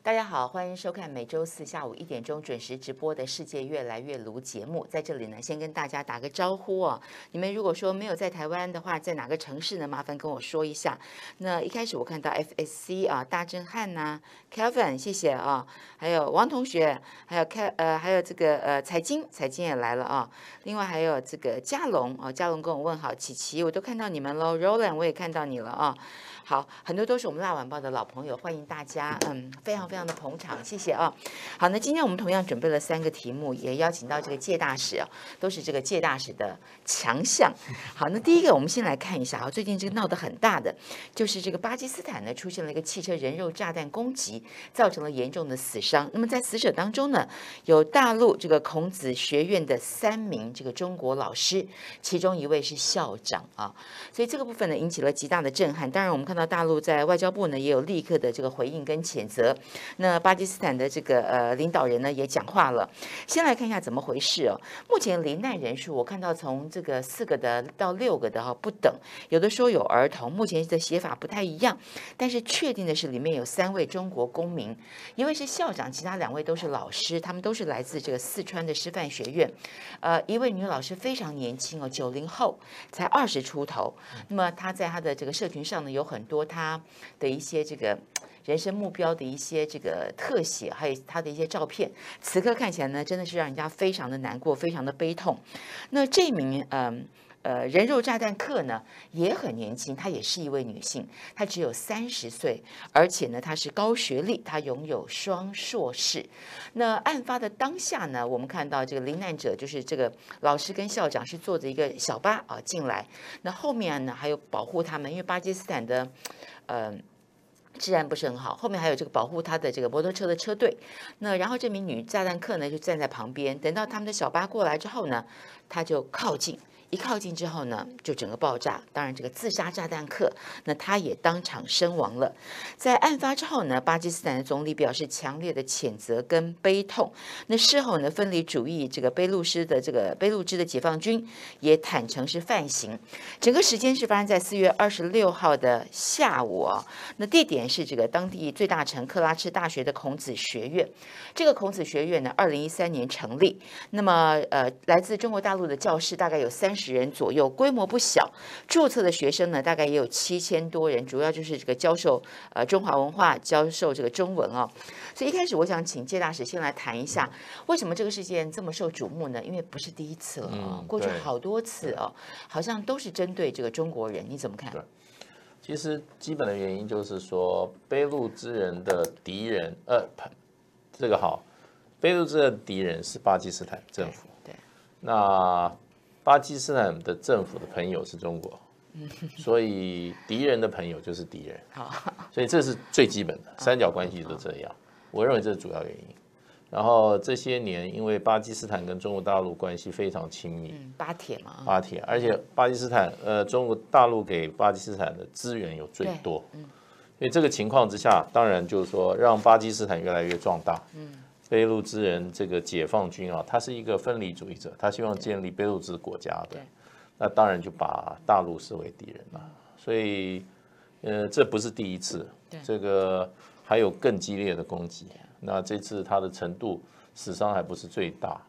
大家好，欢迎收看每周四下午1点钟准时直播的《世界越来越卢》节目。在这里呢，先跟大家打个招呼哦。你们如果说没有在台湾的话，在哪个城市呢？麻烦跟我说一下。那一开始我看到 FSC 啊，大震撼呐、Kevin 谢谢啊，还有王同学，还有还有这个彩金也来了啊。另外还有这个嘉龙啊，嘉龙跟我问好，琪琪我都看到你们喽 ，Roland 我也看到你了啊。好，很多都是我们辣晚报的老朋友，欢迎大家，非常非常的捧场，谢谢啊。好，那今天我们同样准备了3个题目，也邀请到这个介大使啊，都是这个介大使的强项。好，那第一个我们先来看一下啊，最近这个闹得很大的，就是这个巴基斯坦呢出现了一个汽车人肉炸弹攻击，造成了严重的死伤。那么在死者当中呢，有大陆这个孔子学院的3名这个中国老师，其中1位是校长啊，所以这个部分呢引起了极大的震撼。当然，我们看到大陆在外交部呢也有立刻的这个回应跟谴责。那巴基斯坦的这个领导人呢也讲话了。先来看一下怎么回事哦。目前罹难人数我看到从这个4个的到6个的不等，有的说有儿童，目前的写法不太一样，但是确定的是里面有3位中国公民，1位是校长，其他2位都是老师，他们都是来自这个四川的师范学院。1位女老师非常年轻哦，90后，才20出头。那么她在她的这个社群上呢，有很多她的一些这个人生目标的一些这个特写，还有她的一些照片。此刻看起来呢，真的是让人家非常的难过，非常的悲痛。那这名人肉炸弹客呢也很年轻，她也是一位女性，她只有30岁，而且呢她是高学历，她拥有双硕士。那案发的当下呢，我们看到这个罹难者就是这个老师跟校长是坐着一个小巴啊进来，那后面呢还有保护他们，因为巴基斯坦的治安不是很好，后面还有这个保护他的这个摩托车的车队。那然后这名女炸弹客呢就站在旁边，等到他们的小巴过来之后呢，他就靠近。一靠近之后呢，就整个爆炸。当然，这个自杀炸弹客，那他也当场身亡了。在案发之后呢，巴基斯坦的总理表示强烈的谴责跟悲痛。那事后呢，分离主义这个卑路支的解放军也坦诚是犯行。整个时间是发生在4月26号的下午啊。那地点是这个当地最大城克拉赤大学的孔子学院。这个孔子学院呢，2013年成立。那么来自中国大陆的教师大概有30人左右，规模不小。注册的学生呢，大概也有7000多人，主要就是这个教授中华文化，教授这个中文哦。所以一开始我想请介大使先来谈一下，为什么这个事件这么受瞩目呢？因为不是第一次了哦，过去好多次哦，好像都是针对这个中国人，你怎么看？ 其实基本的原因就是说，卑路支人的敌人，这个好，卑路支人的敌人是巴基斯坦政府， 对， 那巴基斯坦的政府的朋友是中国，所以敌人的朋友就是敌人，所以这是最基本的三角关系都这样，我认为这是主要原因。然后这些年，因为巴基斯坦跟中国大陆关系非常亲密， 巴铁嘛， 巴铁，而且巴基斯坦中国大陆给巴基斯坦的资源有最多，所以这个情况之下，当然就是说让巴基斯坦越来越壮大。卑路支人这个解放军啊，他是一个分离主义者，他希望建立卑路支国家的，那当然就把大陆视为敌人了。所以这不是第一次，这个还有更激烈的攻击。那这次它的程度死伤还不是最大，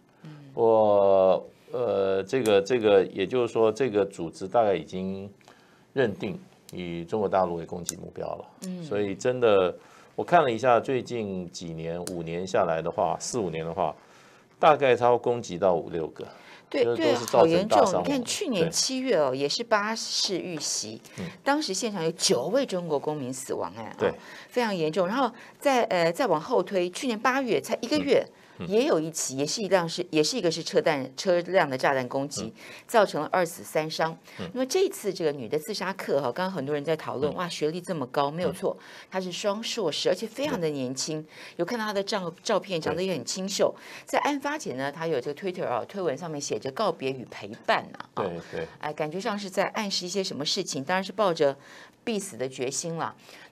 这个也就是说，这个组织大概已经认定以中国大陆为攻击目标了。所以真的，我看了一下，最近几年5年下来的话，4、5年的话，大概它要攻击到5、6个。 对，好严重！你看去年7月哦，也是巴士遇袭，当时现场有9位中国公民死亡， 对， 非常严重。然后再往后推，去年8月才1个月。也有一起，也是一个是车辆的炸弹攻击，造成了2死3伤。那么这一次这个女的自杀客刚刚很多人在讨论，哇，学历这么高，没有错，她是双硕士，而且非常的年轻。有看到她的照片，长得也很清秀。在案发前呢，她有这个 Twitter 推文上面写着告别与陪伴对， 感觉上是在暗示一些什么事情，当然是抱着必死的决心了。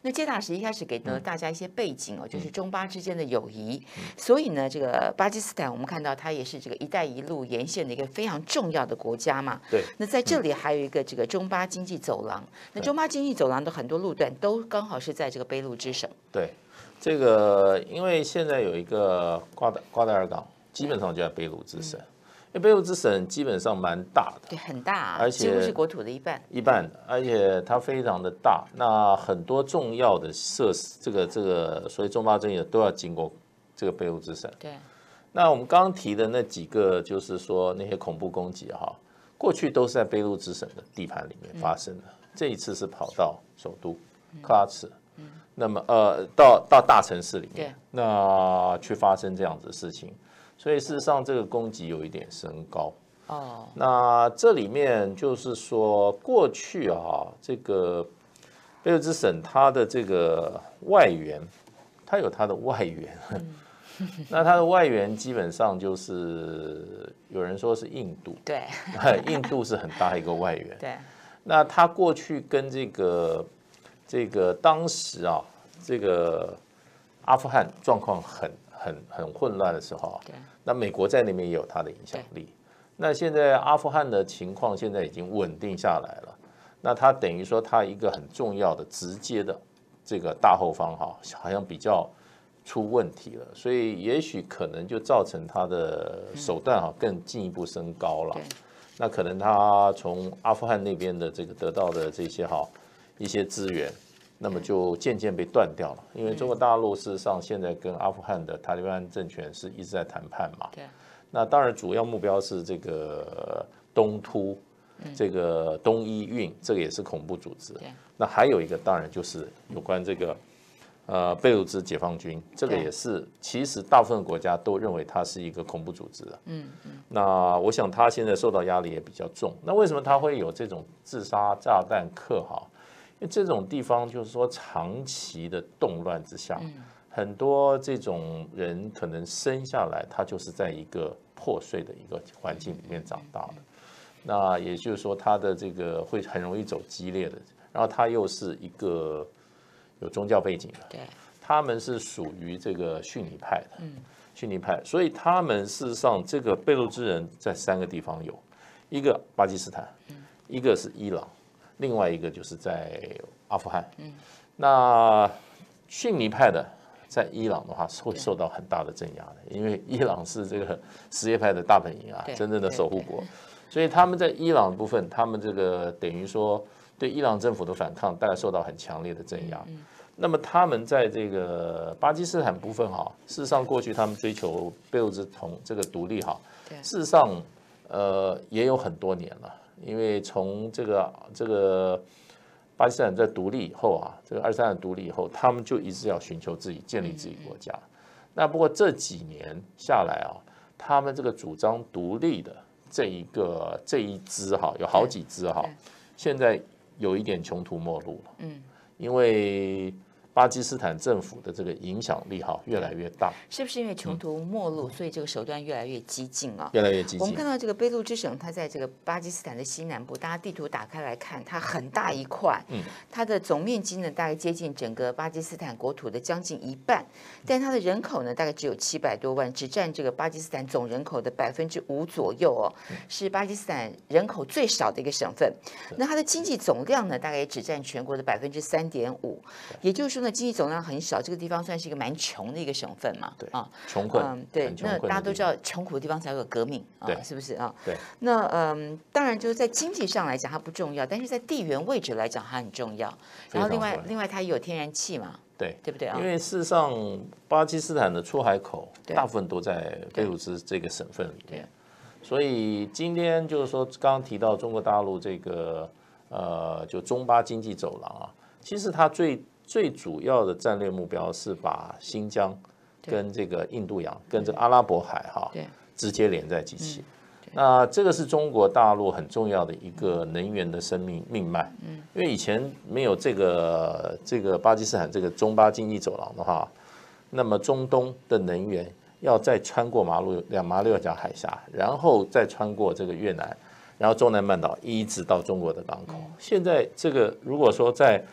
那介大使一开始给了大家一些背景哦，就是中巴之间的友谊，所以呢，这个巴基斯坦我们看到它也是这个“一带一路”沿线的一个非常重要的国家嘛。 对。 那在这里还有一个这个中巴经济走廊，那中巴经济走廊的很多路段都刚好是在这个俾路支省。 对，这个因为现在有一个瓜达尔港，基本上就在俾路支省。因为俾路支省基本上蛮大的， 对，很大、 而且几乎是国土的一半。 而且它非常的大。那很多重要的设施，这个所谓中巴争议的都要经过这个俾路支省。 对。 那我们刚刚提的那几个，就是说那些恐怖攻击哈，过去都是在俾路支省的地盘里面发生的。这一次是跑到首都克拉奇，那么到大城市里面，那去发生这样子的事情。所以事实上，这个攻击有一点升高。 哦， 那这里面就是说，过去这个俾路支省它的这个外援，它有它的外援。那它的外援基本上就是有人说是印度， 对， 印度是很大一个外援。 对， 那它过去跟这个当时这个阿富汗状况很混乱的时候，那美国在那边也有它的影响力。那现在阿富汗的情况现在已经稳定下来了，那它等于说它一个很重要的直接的这个大后方好像比较出问题了，所以也许可能就造成它的手段更进一步升高了。那可能他从阿富汗那边的这个得到的这些一些资源，那么就渐渐被断掉了。因为中国大陆事实上现在跟阿富汗的塔利班政权是一直在谈判嘛。那当然主要目标是这个东突，这个东伊运，这个也是恐怖组织。那还有一个当然就是有关这个俾路支解放军，这个也是其实大部分国家都认为它是一个恐怖组织的。那我想他现在受到压力也比较重。那为什么他会有这种自杀炸弹客因为这种地方就是说长期的动乱之下，很多这种人可能生下来他就是在一个破碎的一个环境里面长大的。那也就是说他的这个会很容易走激烈的，然后他又是一个有宗教背景的，他们是属于这个逊尼派的，逊尼派，所以他们事实上这个俾路支人在3个地方有，一个巴基斯坦，一个是伊朗，另外一个就是在阿富汗。那逊尼派的在伊朗的话是会受到很大的镇压的，因为伊朗是这个什叶派的大本营真正的守护国，所以他们在伊朗的部分，他们这个等于说对伊朗政府的反抗大概受到很强烈的镇压。那么他们在这个巴基斯坦部分事实上过去他们追求俾路支从这个独立事实上也有很多年了，因为从这个巴基斯坦在独立以后这个23年独立以后，他们就一直要寻求自己建立自己国家。那不过这几年下来他们这个主张独立的这一支有好几支现在有一点穷途末路了。因为巴基斯坦政府的这个影响力越来越大， 是不是因为穷途末路，所以这个手段越来越激进越来越激进。 我们看到这个俾路支省，它在这个巴基斯坦的西南部，大家地图打开来看，它很大一块，它的总面积呢大概接近整个巴基斯坦国土的将近一半，但它的人口呢大概只有700多万，只占这个巴基斯坦总人口的5%左右是巴基斯坦人口最少的一个省份。那它的经济总量呢大概也只占全国的3.5%，也就是说呢经济总量很少，这个地方算是一个蛮穷的一个省份嘛。 穷困。 对，那大家都知道穷苦的地方才会有革命是不是对。 那当然就是在经济上来讲它不重要，但是在地缘位置来讲它很重要。然后另外它也有天然气嘛，对不对因为事实上巴基斯坦的出海口大部分都在俾路支这个省份里面，所以今天就是说刚刚提到中国大陆这个就中巴经济走廊其实它最主要的战略目标是把新疆跟这个印度洋跟这个阿拉伯海直接连在一起。那这个是中国大陆很重要的一个能源的生命脉。因为以前没有这个巴基斯坦这个中巴经济走廊的话，那么中东的能源要再穿过马六甲海峡，然后再穿过这个越南，然后中南半岛一直到中国的港口。现在这个如果说在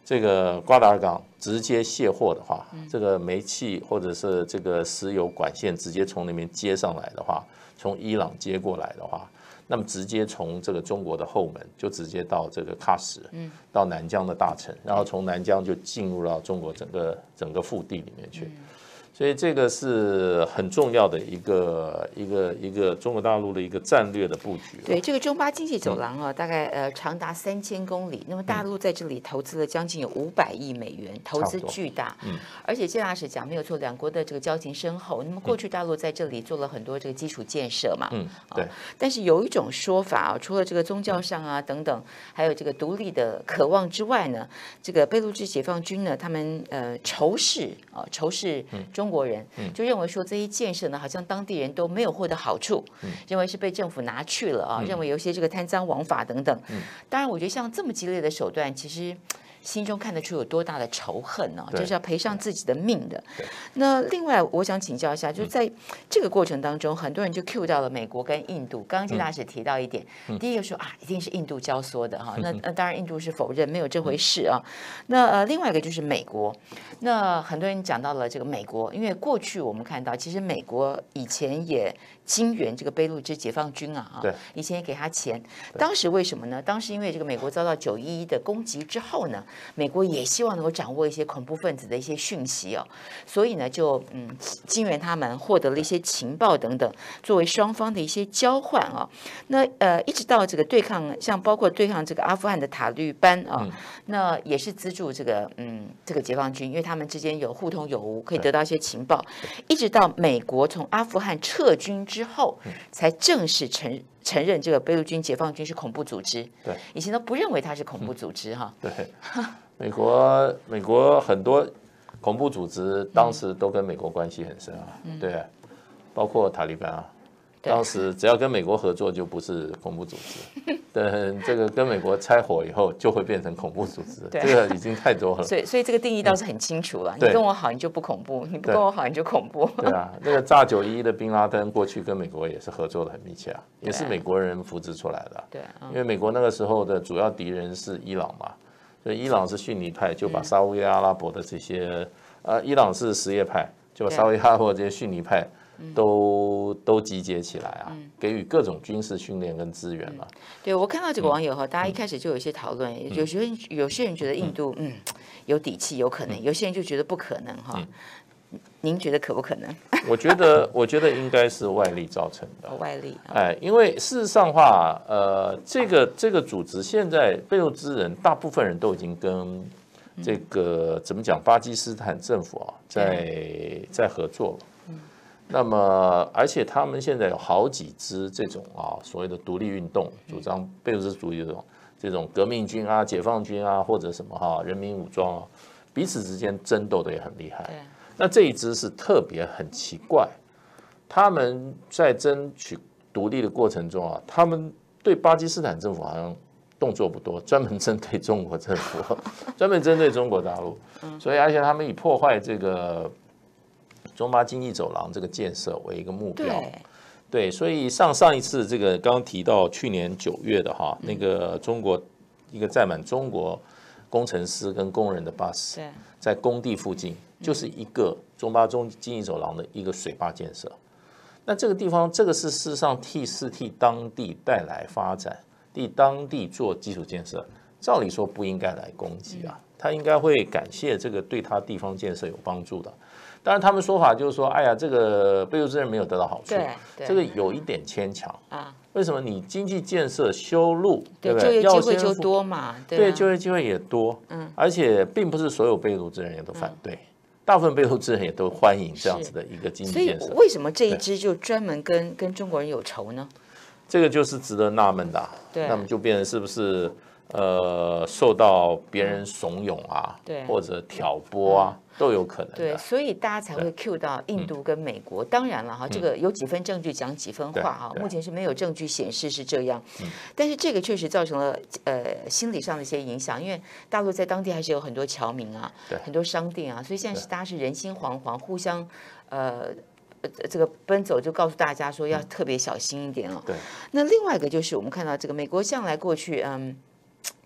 这个瓜达尔港直接卸货的话，这个煤气或者是这个石油管线直接从那边接上来的话，从伊朗接过来的话，那么直接从这个中国的后门就直接到这个喀什，到南疆的大城，然后从南疆就进入到中国整个腹地里面去。所以这个是很重要的一个中国大陆的一个战略的布局。 对，这个中巴经济走廊啊，大概长达3000公里。那么大陆在这里投资了将近有500亿美元，投资巨大。而且建大使讲没有错，两国的这个交情深厚。那么过去大陆在这里做了很多这个基础建设嘛。 对。 但是有一种说法啊，除了这个宗教上啊等等，还有这个独立的渴望之外呢，这个贝鲁支解放军呢，他们仇视中国人，就认为说这些建设呢，好像当地人都没有获得好处，认为是被政府拿去了啊，认为有一些这个贪赃枉法等等。当然，我觉得像这么激烈的手段，其实心中看得出有多大的仇恨呢？就是要赔上自己的命的。那另外，我想请教一下，就是在这个过程当中，很多人就 cue 到了美国跟印度。刚刚金大使提到一点，第一个说啊，一定是印度教唆的哈。那当然，印度是否认没有这回事啊。那另外一个就是美国。那很多人讲到了这个美国，因为过去我们看到，其实美国以前也金援这个贝鲁支解放军啊，以前也给他钱。当时为什么呢？当时因为这个美国遭到911的攻击之后呢，美国也希望能够掌握一些恐怖分子的一些讯息哦，所以呢就金援他们，获得了一些情报等等，作为双方的一些交换啊。那一直到这个对抗，像包括对抗这个阿富汗的塔利班啊，那也是资助这个解放军，因为他们之间有互通有无，可以得到一些情报。一直到美国从阿富汗撤军之后，才正式承认这个贝鲁军解放军是恐怖组织。 对， 以前都不认为它是恐怖组织哈。 对，美国很多恐怖组织当时都跟美国关系很深啊，对，包括塔利班啊。当时只要跟美国合作，就不是恐怖组织。等这个跟美国拆伙以后，就会变成恐怖组织。这个已经太多了。 所以这个定义倒是很清楚了。你跟我好，你就不恐怖；你不跟我好，你就恐怖。 对啊，那个炸911的宾拉登过去跟美国也是合作的很密切啊，也是美国人扶植出来的。 对， 因为美国那个时候的主要敌人是伊朗嘛，所以伊朗是逊尼派，就把沙烏阿拉伯的这些伊朗是什叶派，就把沙烏阿拉伯这些逊尼派。都集结起来啊，给予各种军事训练跟资源嘛。 对，我看到这个网友哈，大家一开始就有一些讨论，有些人觉得印度有底气，有可能；有些人就觉得不可能哈。您觉得可不可能？ 我觉得应该是外力造成的。 外力， 因为事实上话，这个组织现在贝鲁支人大部分人都已经跟这个怎么讲，巴基斯坦政府啊，在合作了。那么，而且他们现在有好几支这种所谓的独立运动，主张贝鲁支主义这种革命军啊、解放军啊，或者什么人民武装啊，彼此之间争斗的也很厉害。那这一支是特别很奇怪，他们在争取独立的过程中啊，他们对巴基斯坦政府好像动作不多，专门针对中国政府，专门针对中国大陆，所以而且他们以破坏这个中巴经济走廊这个建设为一个目标，对，所以上一次这个刚刚提到去年9月的那个中国一个载满中国工程师跟工人的巴士，在工地附近就是一个中巴经济走廊的一个水坝建设。那这个地方，这个是事实上是替当地带来发展，替当地做基础建设。照理说不应该来攻击啊，他应该会感谢这个对他地方建设有帮助的。当然，他们说法就是说，哎呀，这个贝鲁支人没有得到好处，这个有一点牵强啊。为什么？你经济建设、修路，对不对？ 就业机会就多嘛， 对，就业机会也多，而且并不是所有贝鲁支人也都反对，大部分贝鲁支人也都欢迎这样子的一个经济建设。 所以，为什么这一支就专门跟中国人有仇呢？ 这个就是值得纳闷的。那么就变成是不是受到别人怂恿啊，或者挑拨啊？都有可能的。 对，所以大家才会 cue 到印度跟美国。当然了哈，这个有几分证据讲几分话哈。目前是没有证据显示是这样，但是这个确实造成了心理上的一些影响，因为大陆在当地还是有很多侨民啊，很多商店啊，所以现在是大家是人心惶惶，互相这个奔走，就告诉大家说要特别小心一点哦。 对。 那另外一个就是我们看到这个美国向来过去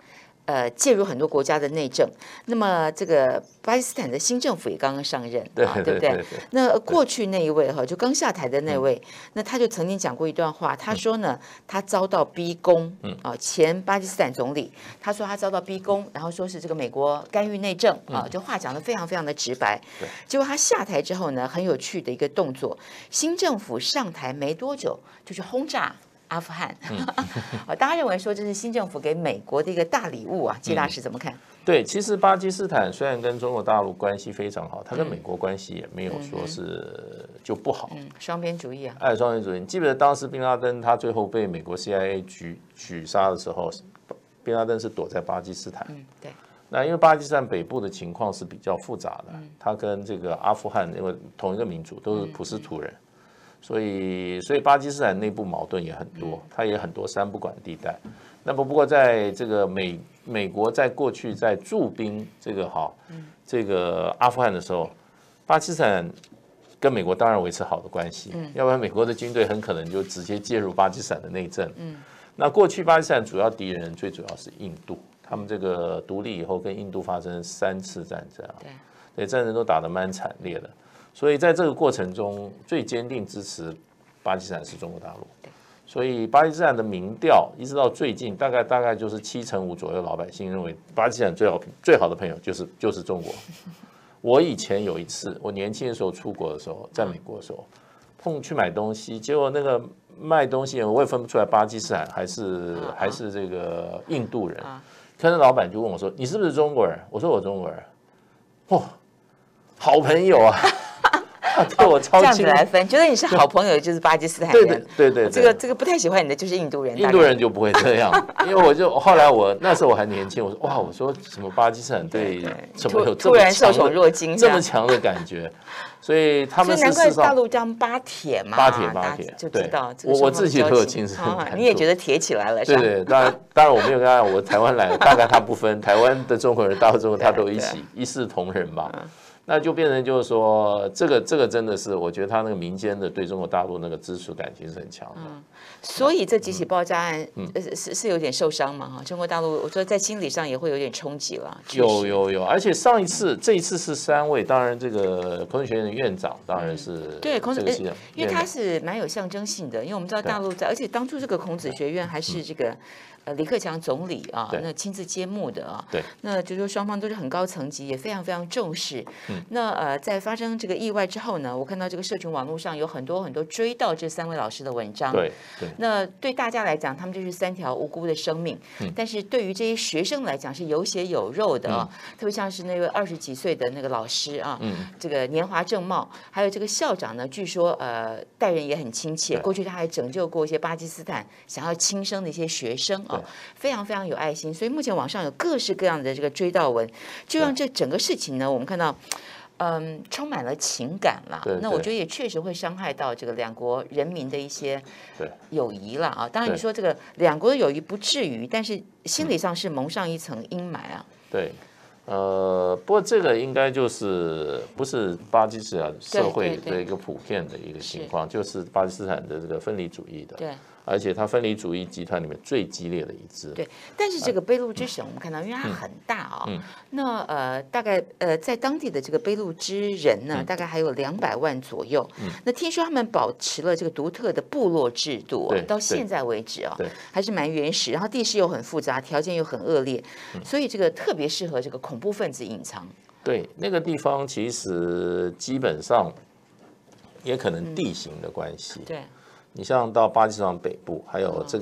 介入很多国家的内政。那么这个巴基斯坦的新政府也刚刚上任，对不对？那过去那一位就刚下台的那位，那他就曾经讲过一段话，他说呢，他遭到逼宫，前巴基斯坦总理，他说他遭到逼宫，然后说是这个美国干预内政就话讲得非常非常的直白。结果他下台之后呢，很有趣的一个动作，新政府上台没多久就去轰炸阿富汗，大家认为说这是新政府给美国的一个大礼物啊，季大师怎么看？ 对，其实巴基斯坦虽然跟中国大陆关系非常好，它跟美国关系也没有说是就不好， 双边主义啊， 双边主义。你记不记得当时宾拉登他最后被美国 CIA 举杀的时候，宾拉登是躲在巴基斯坦， 对。 那因为巴基斯坦北部的情况是比较复杂的，它跟这个阿富汗因为同一个民族都是普什图人。所以巴基斯坦内部矛盾也很多，它也很多三不管地带。那不过在这个美国在过去在驻兵这个阿富汗的时候，巴基斯坦跟美国当然维持好的关系，要不然美国的军队很可能就直接介入巴基斯坦的内政。那过去巴基斯坦主要敌人最主要是印度，他们这个独立以后跟印度发生3次战争啊，对，战争都打得蛮惨烈的。所以在这个过程中，最坚定支持巴基斯坦是中国大陆。所以巴基斯坦的民调一直到最近，大概就是75%左右老百姓认为巴基斯坦最好的朋友就是中国。我以前有一次，我年轻的时候出国的时候，在美国的时候，去买东西，结果那个卖东西我也分不出来巴基斯坦还是这个印度人。可是老板就问我说：“你是不是中国人？”我说：“我中国人。”哇，好朋友啊！对我超这样子来分，觉得你是好朋友就是巴基斯坦人， 对， 这个不太喜欢你的就是印度人， 印度人就不会这样，因为后来那时候我还年轻，我说哇，我说什么巴基斯坦对什么有突然受宠若惊， 这么强的感觉，所以他们难怪大陆叫巴铁嘛， 巴铁就知道我自己都有亲身感受， 你也觉得铁起来了，是吧？ 对，当然我没有跟他，我台湾来的，大概他不分台湾的中国人、大陆中国他都一视同仁吧。那就变成就是说，这个真的是，我觉得他那个民间的对中国大陆那个支持感情是很强的。 所以这几起爆炸案是有点受伤嘛？中国大陆我觉得在心理上也会有点冲击了。 有，而且这一次是3位，当然这个孔子学院的院长当然是对孔子，因为他是蛮有象征性的，因为我们知道大陆而且当初这个孔子学院还是这个。李克强总理啊，那亲自揭幕的啊， 对， 那就是说双方都是很高层级，也非常非常重视。那在发生这个意外之后呢，我看到这个社群网络上有很多追悼这3位老师的文章。 对， 那对大家来讲，他们就是3条无辜的生命，但是对于这些学生来讲是有血有肉的啊，特别像是那位20几岁的那个老师啊，这个年华正茂，还有这个校长呢，据说待人也很亲切，过去他还拯救过一些巴基斯坦想要轻生的一些学生啊。非常非常有爱心，所以目前网上有各式各样的这个追悼文，就让这整个事情呢，我们看到，充满了情感啦。那我觉得也确实会伤害到这个2国人民的一些友谊了啊。当然你说这个2国的友谊不至于，但是心理上是蒙上一层阴霾啊。 对。不过这个应该就是不是巴基斯坦社会的一个普遍的一个情况，就是巴基斯坦的这个分离主义的。 对。 而且它分离主义集团里面最激烈的一支。 对，但是这个卑路支省我们看到，因为它很大啊，那大概在当地的这个卑路支人呢，大概还有200万左右。那听说他们保持了这个独特的部落制度，到现在为止啊，还是蛮原始，然后地势又很复杂，条件又很恶劣，所以这个特别适合这个恐怖分子隐藏。 对，那个地方其实基本上也可能地形的关系。 对。 你像到巴基斯坦北部，还有这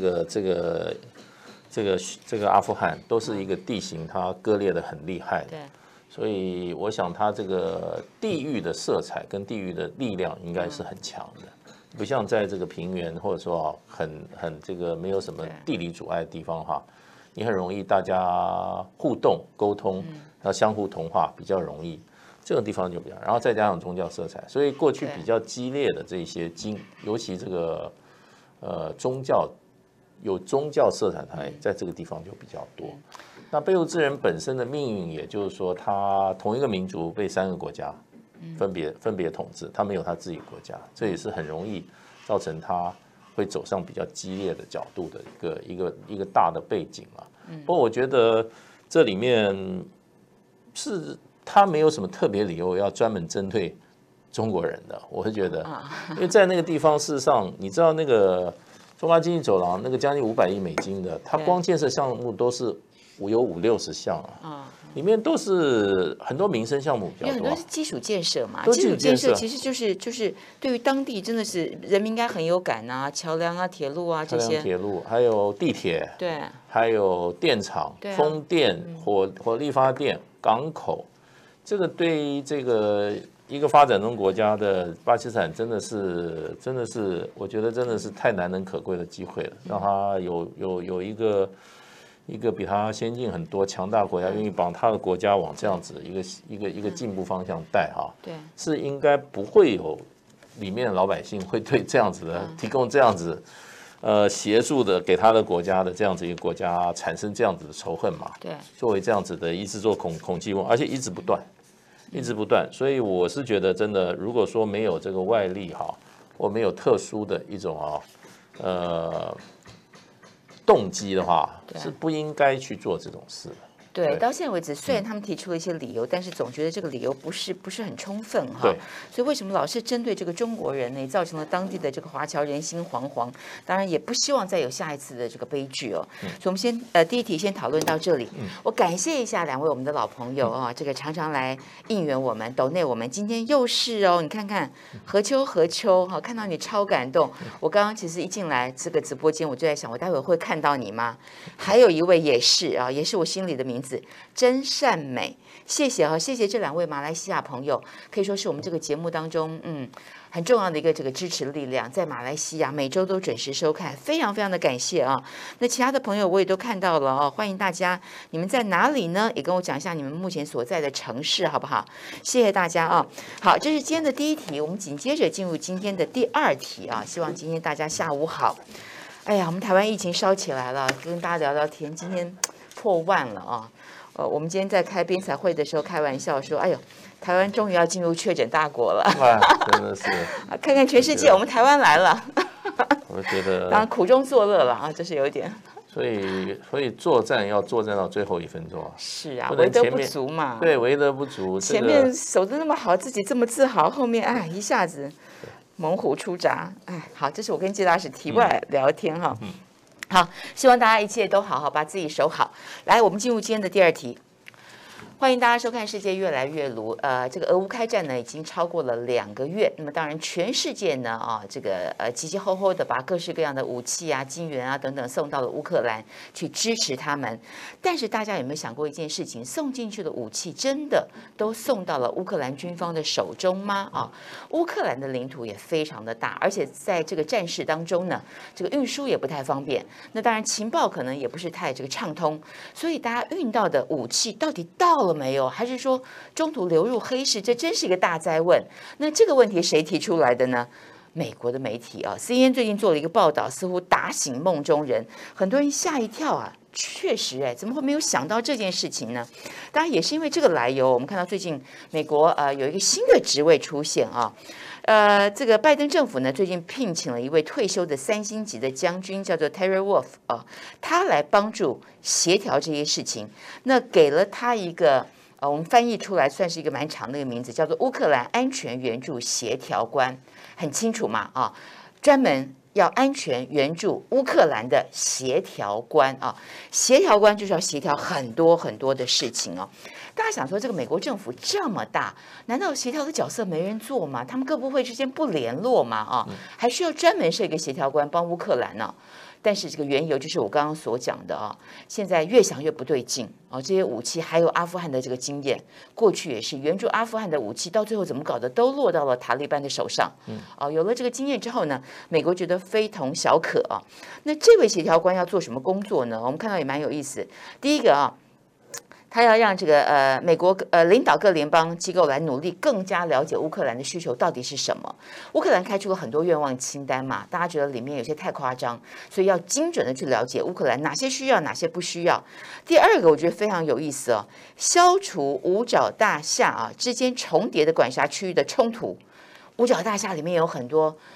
个阿富汗，都是一个地形它割裂的很厉害的。 对， 所以我想它这个地域的色彩跟地域的力量应该是很强的，不像在这个平原或者说很这个没有什么地理阻碍的地方哈，你很容易大家互动沟通，然后相互同化比较容易。这种地方就比较，然后再加上宗教色彩，所以过去比较激烈的这些尤其这个宗教色彩，它在这个地方就比较多。那卑路支人本身的命运，也就是说，他同一个民族被3个国家分别统治，他没有他自己国家，这也是很容易造成他会走上比较激烈的角度的一个大的背景啊。不过我觉得这里面是他没有什么特别理由要专门针对中国人的，我会觉得，因为在那个地方，事实上你知道那个中巴经济走廊那个将近500亿美金的，它光建设项目都是有50-60项啊。里面都是很多民生项目比较多， 很多是基础建设嘛。 基础建设其实就是对于当地真的是人民应该很有感啊，桥梁啊、铁路啊这些。 铁路还有地铁， 对， 还有电厂、风电、火力发电、港口，这个对于这个一个发展中国家的巴基斯坦真的是，我觉得真的是太难能可贵的机会了，让他有一个比他先进很多、强大国家愿意把他的国家往这样子一个进步方向带哈， 对， 是应该不会有里面的老百姓会对这样子的提供这样子协助的给他的国家的这样子一个国家产生这样子的仇恨嘛， 对， 作为这样子的一直做恐惧而且一直不断，所以我是觉得真的，如果说没有这个外力哈，或没有特殊的一种动机的话，是不应该去做这种事的。 对，到现在为止，虽然他们提出了一些理由，但是总觉得这个理由不是很充分哈。所以为什么老是针对这个中国人呢？也造成了当地的这个华侨人心惶惶。当然也不希望再有下一次的这个悲剧哦。所以我们先第一题先讨论到这里。我感谢一下2位我们的老朋友啊，这个常常来应援我们、抖内我们。今天又是哦，你看看何秋哈，看到你超感动。我刚刚其实一进来这个直播间，我就在想，我待会会看到你吗？还有一位也是啊，也是我心里的名字。真善美，谢谢这2位马来西亚朋友，可以说是我们这个节目当中很重要的一个这个支持力量，在马来西亚每周都准时收看，非常非常的感谢啊。那其他的朋友我也都看到了啊，欢迎大家，你们在哪里呢？也跟我讲一下你们目前所在的城市好不好？谢谢大家啊。好，这是今天的第一题，我们紧接着进入今天的第2题啊。希望今天大家下午好。哎呀，我们台湾疫情烧起来了，跟大家聊聊天，今天破万了啊。我们今天在开编采会的时候开玩笑说，哎呦，台湾终于要进入确诊大国了， 真的是看看全世界，我们台湾来了， 我觉得当然苦中作乐了啊，这是有一点。 所以作战要作战到最后1分钟啊！ 是啊，为德不足嘛。 对，为德不足。 前面守得那么好，自己这么自豪，后面一下子猛虎出闸。好，这是我跟介大使题外聊天哈。好，希望大家一切都好，把自己守好。来，我们进入今天的第2题。欢迎大家收看《世界越来越炉》。这个俄乌开战呢，已经超过了2个月。那么当然，全世界呢，这个急急吼吼的把各式各样的武器啊、金援啊等等送到了乌克兰去支持他们。但是大家有没有想过一件事情？送进去的武器真的都送到了乌克兰军方的手中吗？乌克兰的领土也非常的大，而且在这个战事当中呢，这个运输也不太方便。那当然，情报可能也不是太这个畅通，所以大家运到的武器到底到了没有？还是说中途流入黑市？这真是一个大哉问。那这个问题谁提出来的呢？美国的媒体CNN 最近做了一个报道，似乎打醒梦中人，很多人吓一跳啊！确实，怎么会没有想到这件事情呢？当然也是因为这个来由，我们看到最近美国有一个新的职位出现啊。这个拜登政府呢，最近聘请了一位退休的3星级的将军，叫做 Terry Wolf 他来帮助协调这些事情。那给了他一个我们翻译出来算是一个蛮长的一个名字，叫做乌克兰安全援助协调官，很清楚嘛专门要安全援助乌克兰的协调官协调官就是要协调很多很多的事情大家想说，这个美国政府这么大，难道协调的角色没人做吗？他们各部会之间不联络吗？还需要专门设一个协调官帮乌克兰呢？但是这个缘由就是我刚刚所讲的现在越想越不对劲这些武器还有阿富汗的这个经验，过去也是援助阿富汗的武器，到最后怎么搞的都落到了塔利班的手上。有了这个经验之后呢，美国觉得非同小可那这位协调官要做什么工作呢？我们看到也蛮有意思。第一个他要让这个美国领导各联邦机构来努力更加了解乌克兰的需求到底是什么。乌克兰开出了很多愿望清单嘛，大家觉得里面有些太夸张，所以要精准的去了解乌克兰哪些需要，哪些不需要。第2个我觉得非常有意思消除五角大厦之间重叠的管辖区域的冲突。五角大厦里面有很多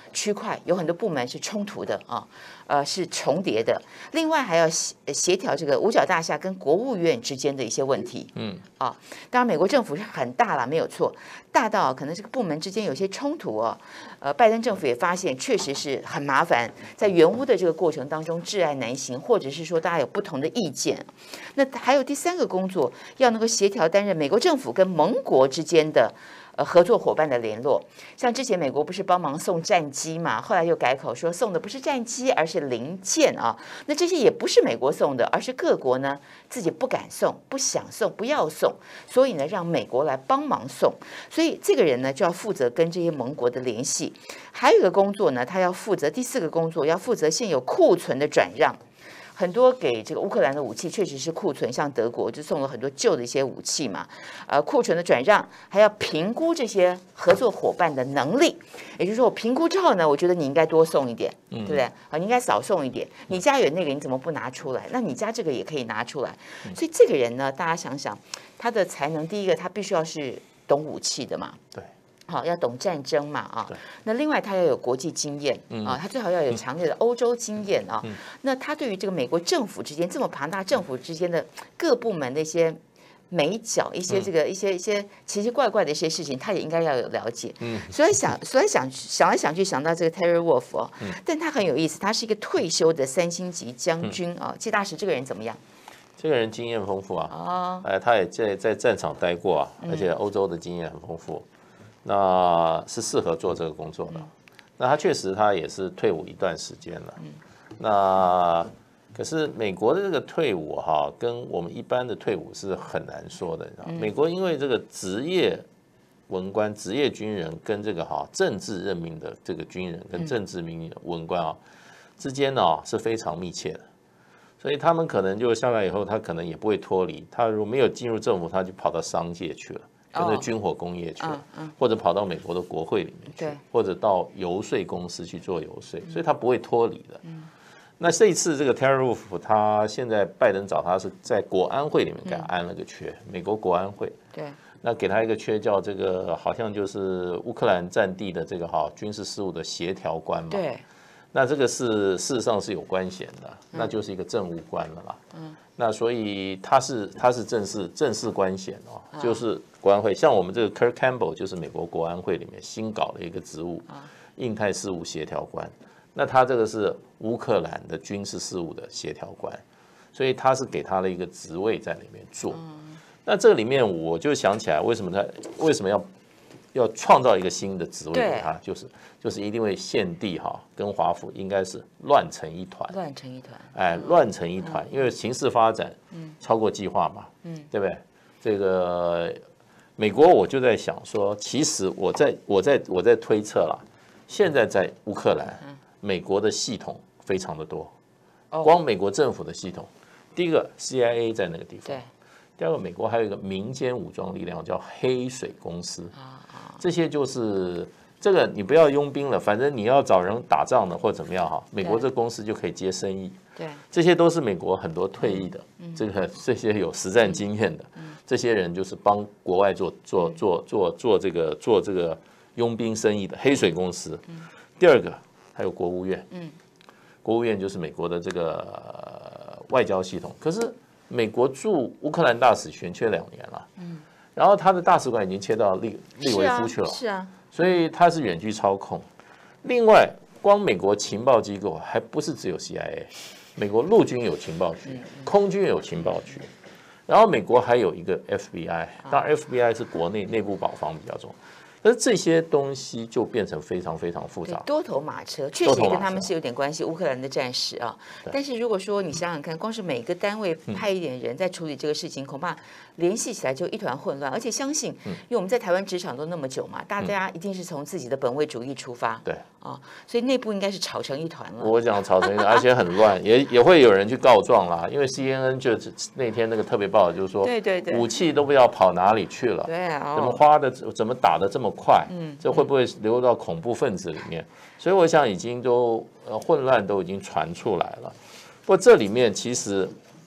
区块有很多部门是冲突的是重叠的。另外还要协调这个五角大厦跟国务院之间的一些问题。当然美国政府是很大了，没有错，大到可能这个部门之间有些冲突拜登政府也发现确实是很麻烦，在援乌的这个过程当中窒碍难行，或者是说大家有不同的意见。那还有第三个工作，要能够协调担任美国政府跟盟国之间的合作伙伴的联络。像之前美国不是帮忙送战机嘛，后来又改口说送的不是战机，而是零件那这些也不是美国送的，而是各国呢自己不敢送、不想送、不要送，所以呢让美国来帮忙送。所以这个人呢就要负责跟这些盟国的联系。还有一个工作呢，他要负责第四个工作，要负责现有库存的转让。很多给这个乌克兰的武器确实是库存，像德国就送了很多旧的一些武器嘛，库存的转让，还要评估这些合作伙伴的能力。也就是说，我评估之后呢，我觉得你应该多送一点，对不对？你应该少送一点。你家有那个，你怎么不拿出来？那你家这个也可以拿出来。所以这个人呢，大家想想，他的才能，第一个他必须要是懂武器的嘛， 对。 要懂战争嘛那另外他要有国际经验他最好要有强烈的欧洲经验那他对于这个美国政府之间这么庞大政府之间的各部门的一些眉角，一些这个一些奇奇怪怪的一些事情，他也应该要有了解。所以想来想去想到这个 Terry Wolf 但他很有意思，他是一个退休的3星级将军谢大使这个人怎么样？ 这个人经验丰富他也在战场待过而且欧洲的经验很丰富。那是适合做这个工作的。那他确实他也是退伍一段时间了。那可是美国的这个退伍跟我们一般的退伍是很难说的。美国因为这个职业文官、职业军人跟这个政治任命的这个军人跟政治命令的文官之间是非常密切的。所以他们可能就下来以后，他可能也不会脱离。他如果没有进入政府，他就跑到商界去了。跟着军火工业去了，或者跑到美国的国会里面去，或者到游说公司去做游说，所以他不会脱离的。那这一次这个 Terry Wolf， 他现在拜登找他是在国安会里面给他安了个缺，美国国安会。 对， 那给他一个缺叫这个好像就是乌克兰战地的这个军事事务的协调官嘛。 对。 那这个是事实上是有官衔的，那就是一个政务官了啦。那所以他是正式官衔就是国安会。像我们这个 Kirk Campbell 就是美国国安会里面新搞的一个职务，印太事务协调官。那他这个是乌克兰的军事事务的协调官，所以他是给他的一个职位在里面做。那这里面我就想起来，为什么要创造一个新的职位给他，就是一定会献帝跟华府应该是乱成一团，乱成一团，因为形势发展超过计划嘛，对不对？这个美国我就在想说，其实我在推测了，现在在乌克兰，美国的系统非常的多，光美国政府的系统，第一个 CIA 在那个地方，第二个美国还有一个民间武装力量叫黑水公司。这些就是这个，你不要佣兵了，反正你要找人打仗的或怎么样美国这公司就可以接生意。 对， 这些都是美国很多退役的，这些有实战经验的，这些人就是帮国外做这个佣兵生意的黑水公司。第二个还有国务院，国务院就是美国的这个外交系统。可是美国驻乌克兰大使悬缺2年了。然后他的大使馆已经切到利维夫去了， 是啊， 所以他是远距操控。另外，光美国情报机构还不是只有 CIA， 美国陆军有情报局，空军有情报局，然后美国还有一个 FBI， 当然 FBI 是国内部保防比较重。但是这些东西就变成非常非常复杂， 多头马车确实也跟他们是有点关系。乌克兰的战士但是如果说你想想看，光是每个单位派一点人在处理这个事情，恐怕联系起来就一团混乱。而且相信，因为我们在台湾职场都那么久嘛，大家一定是从自己的本位主义出发， 对所以内部应该是吵成一团了。 我讲吵成一团，而且很乱，也会有人去告状啦。因为 CNN 就那天那个特别报道就是说， 对， 武器都不知道跑哪里去了， 对怎么打的这么快，这会不会流到恐怖分子里面？所以我想已经都混乱都已经传出来了。不过这里面其实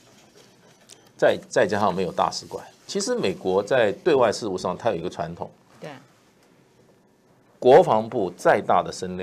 再加上没有大使馆，其实美国在对外事务上它有一个传统， 对， 国防部再大的声量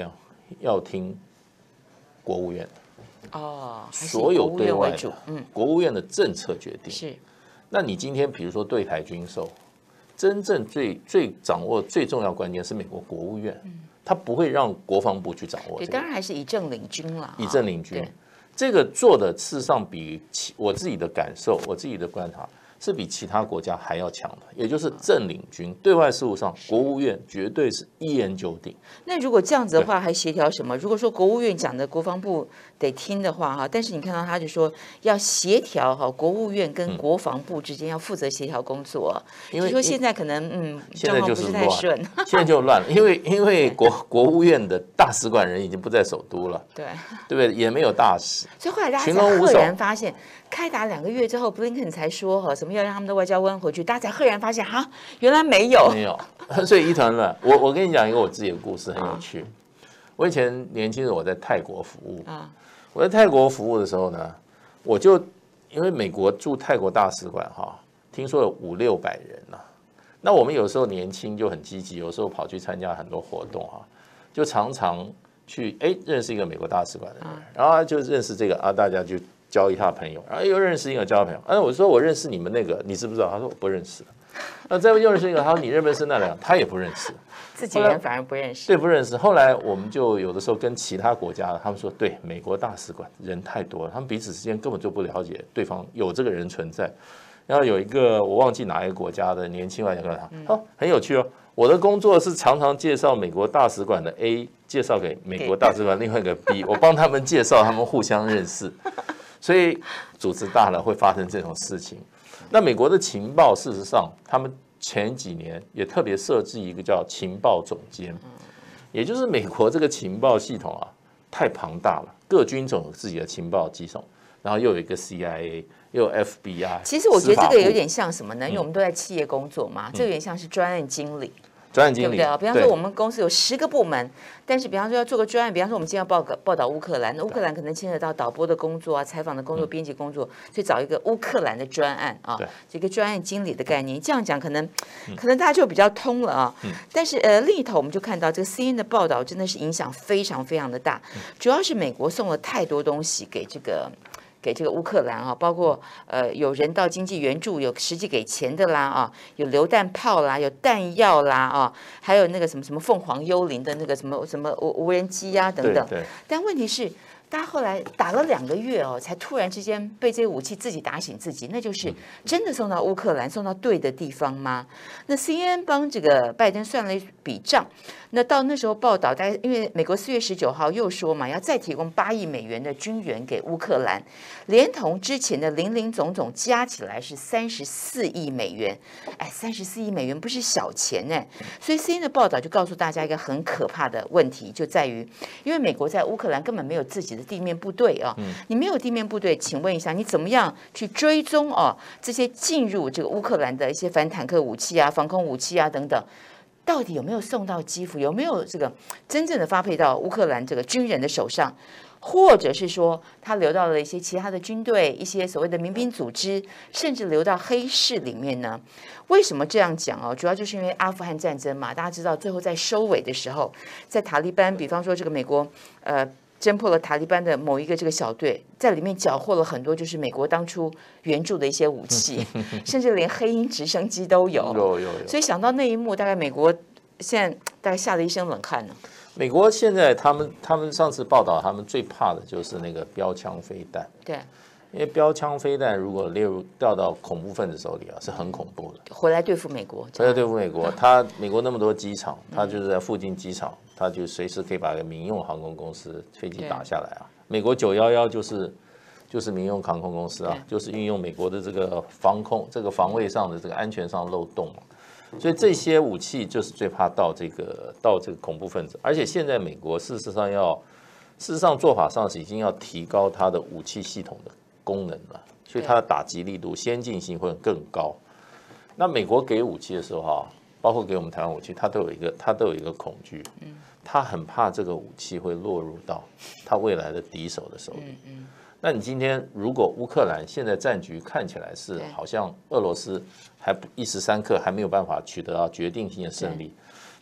要听国务院哦， 所有对外的国务院的政策决定。 是， 那你今天比如说对台军售，真正最掌握最重要关键是美国国务院，他不会让国防部去掌握。 对，当然还是以政领军了， 以政领军。这个做的事实上比我自己的感受，我自己的观察是比其他国家还要强的，也就是政领军对外事务上，国务院绝对是一言九鼎。 那如果这样子的话，还协调什么？如果说国务院讲的国防部得听的话哈，但是你看到他就说要协调哈，国务院跟国防部之间要负责协调工作，因为说现在可能现在就是不是太顺， 现在就乱了，因为国务院的大使馆人已经不在首都了， 对不对？也没有大使， 所以后来大家才赫然发现，开打2个月之后，布林肯才说哈，什么要让他们的外交官回去，大家才赫然发现哈，原来没有， 所以一团乱。我跟你讲一个我自己的故事，很有趣。我以前年轻人我在泰国服务我在泰国服务的时候呢，我就因为美国驻泰国大使馆听说有500-600人那我们有时候年轻就很积极，有时候跑去参加很多活动就常常去认识一个美国大使馆的人，然后就认识这个大家就交一下朋友，然后又认识一个交朋友。我说我认识你们那个，你知不知道？他说我不认识。再又认识一个，他说你认不认识那两个？他也不认识， 自己人反而不认识。 对，不认识。后来我们就有的时候跟其他国家，他们说对，美国大使馆人太多了，他们彼此之间根本就不了解对方有这个人存在。然后有一个我忘记哪一个国家的年轻外交官，很有趣哦。我的工作是常常介绍美国大使馆的 A 介绍给美国大使馆另外一个 B， 我帮他们介绍，他们互相认识。所以组织大了会发生这种事情。那美国的情报事实上，他们前几年也特别设置一个叫情报总监，也就是美国这个情报系统太庞大了，各军种有自己的情报机统，然后又有一个 CIA， 又有 FBI。 其实我觉得这个有点像什么呢？因为我们都在企业工作嘛，这有点像是专案经理。 专案经理， 对不对？比方说我们公司有10个部门，但是比方说要做个专案，比方说我们今天要报道乌克兰，那乌克兰可能牵扯到导播的工作采访的工作、编辑工作，所以找一个乌克兰的专案这个专案经理的概念，这样讲可能大家就比较通了但是另一头我们就看到这个 CNN 的报道真的是影响非常非常的大，主要是美国送了太多东西给这个乌克兰包括有人道经济援助，有实际给钱的啦有榴弹炮啦，有弹药啦还有那个什么凤凰幽灵的那个什么无人机等等。但问题是，大家后来打了2个月才突然之间被这些武器自己打醒自己，那就是真的送到乌克兰，送到对的地方吗？那 CNN 帮这个拜登算了一笔账，那到那时候报道，大概因为美国4月19号又说嘛，要再提供8亿美元的军援给乌克兰，连同之前的零总加起来是34亿美元。34亿美元不是小钱所以 CNN 的报道就告诉大家一个很可怕的问题，就在于因为美国在乌克兰根本没有自己的地面部队你没有地面部队，请问一下，你怎么样去追踪这些进入这个乌克兰的一些反坦克武器防空武器等等？到底有没有送到基辅？有没有这个真正的发配到乌克兰这个军人的手上？或者是说，他流到了一些其他的军队、一些所谓的民兵组织，甚至流到黑市里面呢？为什么这样讲主要就是因为阿富汗战争嘛，大家知道最后在收尾的时候，在塔利班，比方说这个美国侦破了塔利班的某一个这个小队，在里面缴获了很多就是美国当初援助的一些武器，甚至连黑鹰直升机都有。所以想到那一幕，大概美国现在大概吓了一身冷汗呢。 美国现在他们上次报道，他们最怕的就是那个标枪飞弹。 对， 因为标枪飞弹如果掉到恐怖分子手里是很恐怖的。 回来对付美国， 回来对付美国，美国那么多机场，他就是在附近机场，他就随时可以把一个民用航空公司飞机打下来美国911就是民用航空公司就是运用美国的这个防卫上的这个安全上的漏洞所以这些武器就是最怕到这个恐怖分子，而且现在美国事实上做法上是已经要提高它的武器系统的功能了，所以它的打击力度、先进性会更高。那美国给武器的时候包括给我们台湾武器，它都有一个恐惧，他很怕这个武器会落入到他未来的敌手的手里。那你今天如果乌克兰现在战局看起来是好像俄罗斯还一时三刻还没有办法取得到决定性的胜利，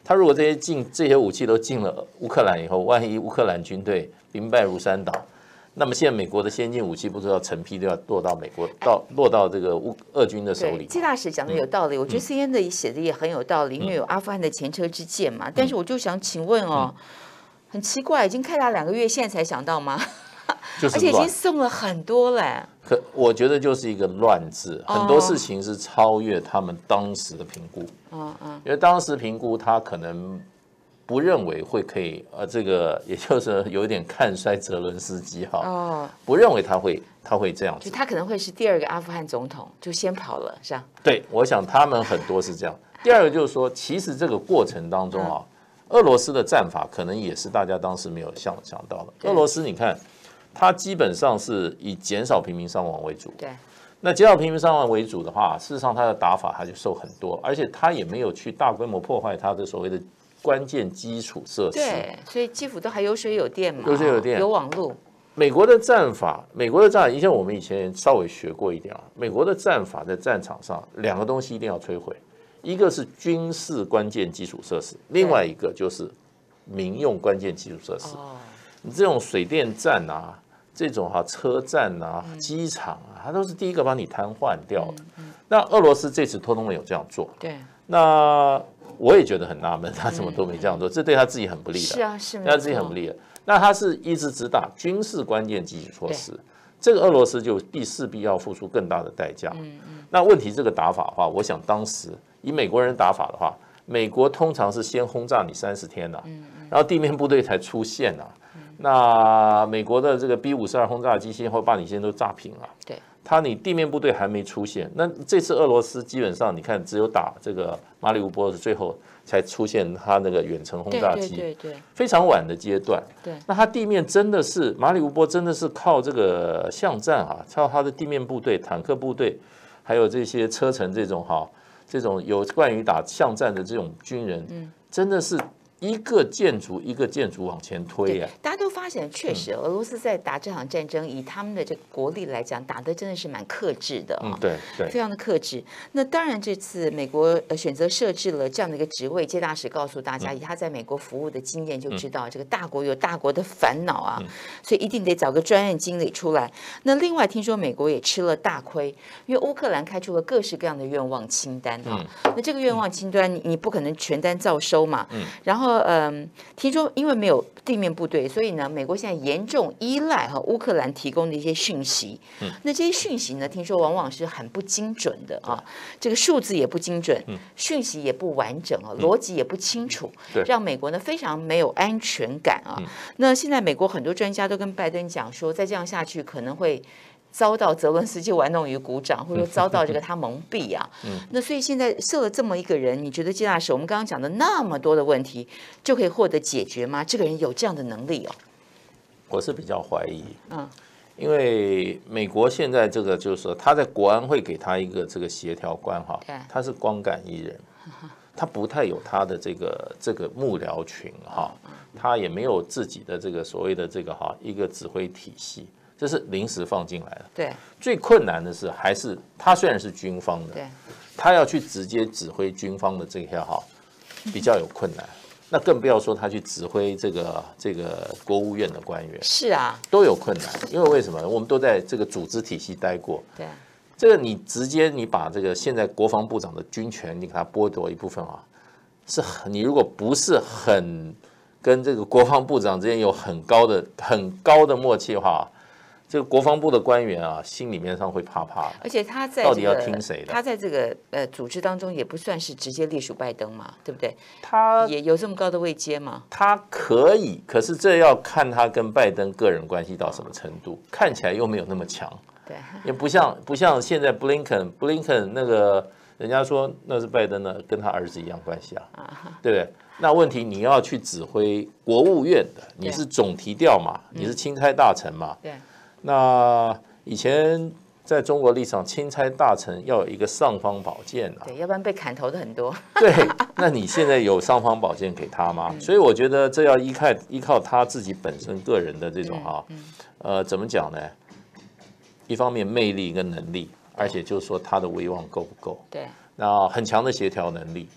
他如果这些武器都进了乌克兰以后，万一乌克兰军队兵败如山倒，那么现在美国的先进武器不知道成批都要落到美国，落到这个俄军的手里。 季大使讲的有道理，我觉得 CNN 的写的也很有道理，因为有阿富汗的前车之鉴嘛。但是我就想请问哦，很奇怪，已经开打2个月，现在才想到吗？而且已经送了很多了。 可我觉得就是一个乱字，很多事情是超越他们当时的评估。因为当时评估他可能不认为会可以，这个也就是有一点看衰泽伦斯基哈，不认为他会这样子， 就他可能会是第2个阿富汗总统，就先跑了，是吧？ 对，我想他们很多是这样。第二个就是说，其实这个过程当中啊，俄罗斯的战法可能也是大家当时没有想到的。俄罗斯你看，它基本上是以减少平民伤亡为主， 对。 那减少平民伤亡为主的话，事实上它的打法它就受很多，而且它也没有去大规模破坏它的所谓的关键基础设施。 对，所以基辅都还有水有电嘛， 有水有电， 有网络。 美国的战法，以前我们以前稍微学过一点啊。美国的战法在战场上2个东西一定要摧毁，一个是军事关键基础设施，另外一个就是民用关键基础设施。你这种水电站啊，这种车站啊、机场啊，它都是第一个把你瘫痪掉的。那俄罗斯这次通通没有这样做。 对。 那我也觉得很纳闷，他怎么都没这样做，这对他自己很不利的。 是啊，是。 对他自己很不利的。那他是一直只打军事关键基础措施，这个俄罗斯就势必要付出更大的代价。那问题这个打法的话，我想当时以美国人打法的话，美国通常是先轰炸你30天呐，然后地面部队才出现呐。那美国的这个 B-52轰炸机先会把你先都炸平了。 对。 你地面部队还没出现，那这次俄罗斯基本上你看只有打这个马里乌波尔最后才出现他那个远程轰炸机， 对， 非常晚的阶段。 对， 那他地面真的是马里乌波真的是靠这个巷战啊，靠他的地面部队、坦克部队，还有这些车臣这种有关于打巷战的这种军人，真的是。一个建筑一个建筑往前推啊！ 大家都发现，确实俄罗斯在打这场战争，以他们的这个国力来讲，打的真的是蛮克制的对， 非常的克制。那当然，这次美国选择设置了这样的一个职位，接大使告诉大家，以他在美国服务的经验就知道，这个大国有大国的烦恼啊，所以一定得找个专案经理出来。那另外听说美国也吃了大亏，因为乌克兰开出了各式各样的愿望清单啊。那这个愿望清单你不可能全单照收嘛，然后。听说因为没有地面部队，所以呢，美国现在严重依赖乌克兰提供的一些讯息。那这些讯息呢，听说往往是很不精准的啊，这个数字也不精准，讯息也不完整啊，逻辑也不清楚，让美国呢非常没有安全感啊。那现在美国很多专家都跟拜登讲说，再这样下去可能会。遭到泽伦斯基玩弄于股掌，或者说遭到这个他蒙蔽啊，那所以现在设了这么一个人，你觉得季大使我们刚刚讲的那么多的问题就可以获得解决吗？这个人有这样的能力哦？ 我是比较怀疑，因为美国现在这个就是说，他在国安会给他一个这个协调官哈，他是光杆一人，他不太有他的这个幕僚群哈，他也没有自己的这个所谓的这个一个指挥体系。这是临时放进来的。 对， 最困难的是还是他虽然是军方的， 对， 他要去直接指挥军方的这条比较有困难。那更不要说他去指挥这个国务院的官员， 是啊， 都有困难。因为为什么？我们都在这个组织体系待过。 对， 这个你直接你把这个现在国防部长的军权，你给他剥夺一部分你如果不是很跟这个国防部长之间有很高的默契的话。这个国防部的官员心里面上会怕怕的， 而且他在到底要听谁的？ 他在这个组织当中也不算是直接隶属拜登嘛，对不对？ 他也有这么高的位阶吗？ 他可以，可是这要看他跟拜登个人关系到什么程度，看起来又没有那么强。 对， 也不像现在布林肯那个人家说那是拜登的跟他儿子一样关系对不对？那问题你要去指挥国务院的，你是总提调嘛，你是钦差大臣嘛， 对。 那以前在中国立场，钦差大臣要有一个尚方宝剑对，要不然被砍头的很多。 对，那你现在有尚方宝剑给他吗？所以我觉得这要依靠他自己本身个人的这种怎么讲呢？一方面魅力跟能力，而且就是说他的威望够不够？ 对， 那很强的协调能力。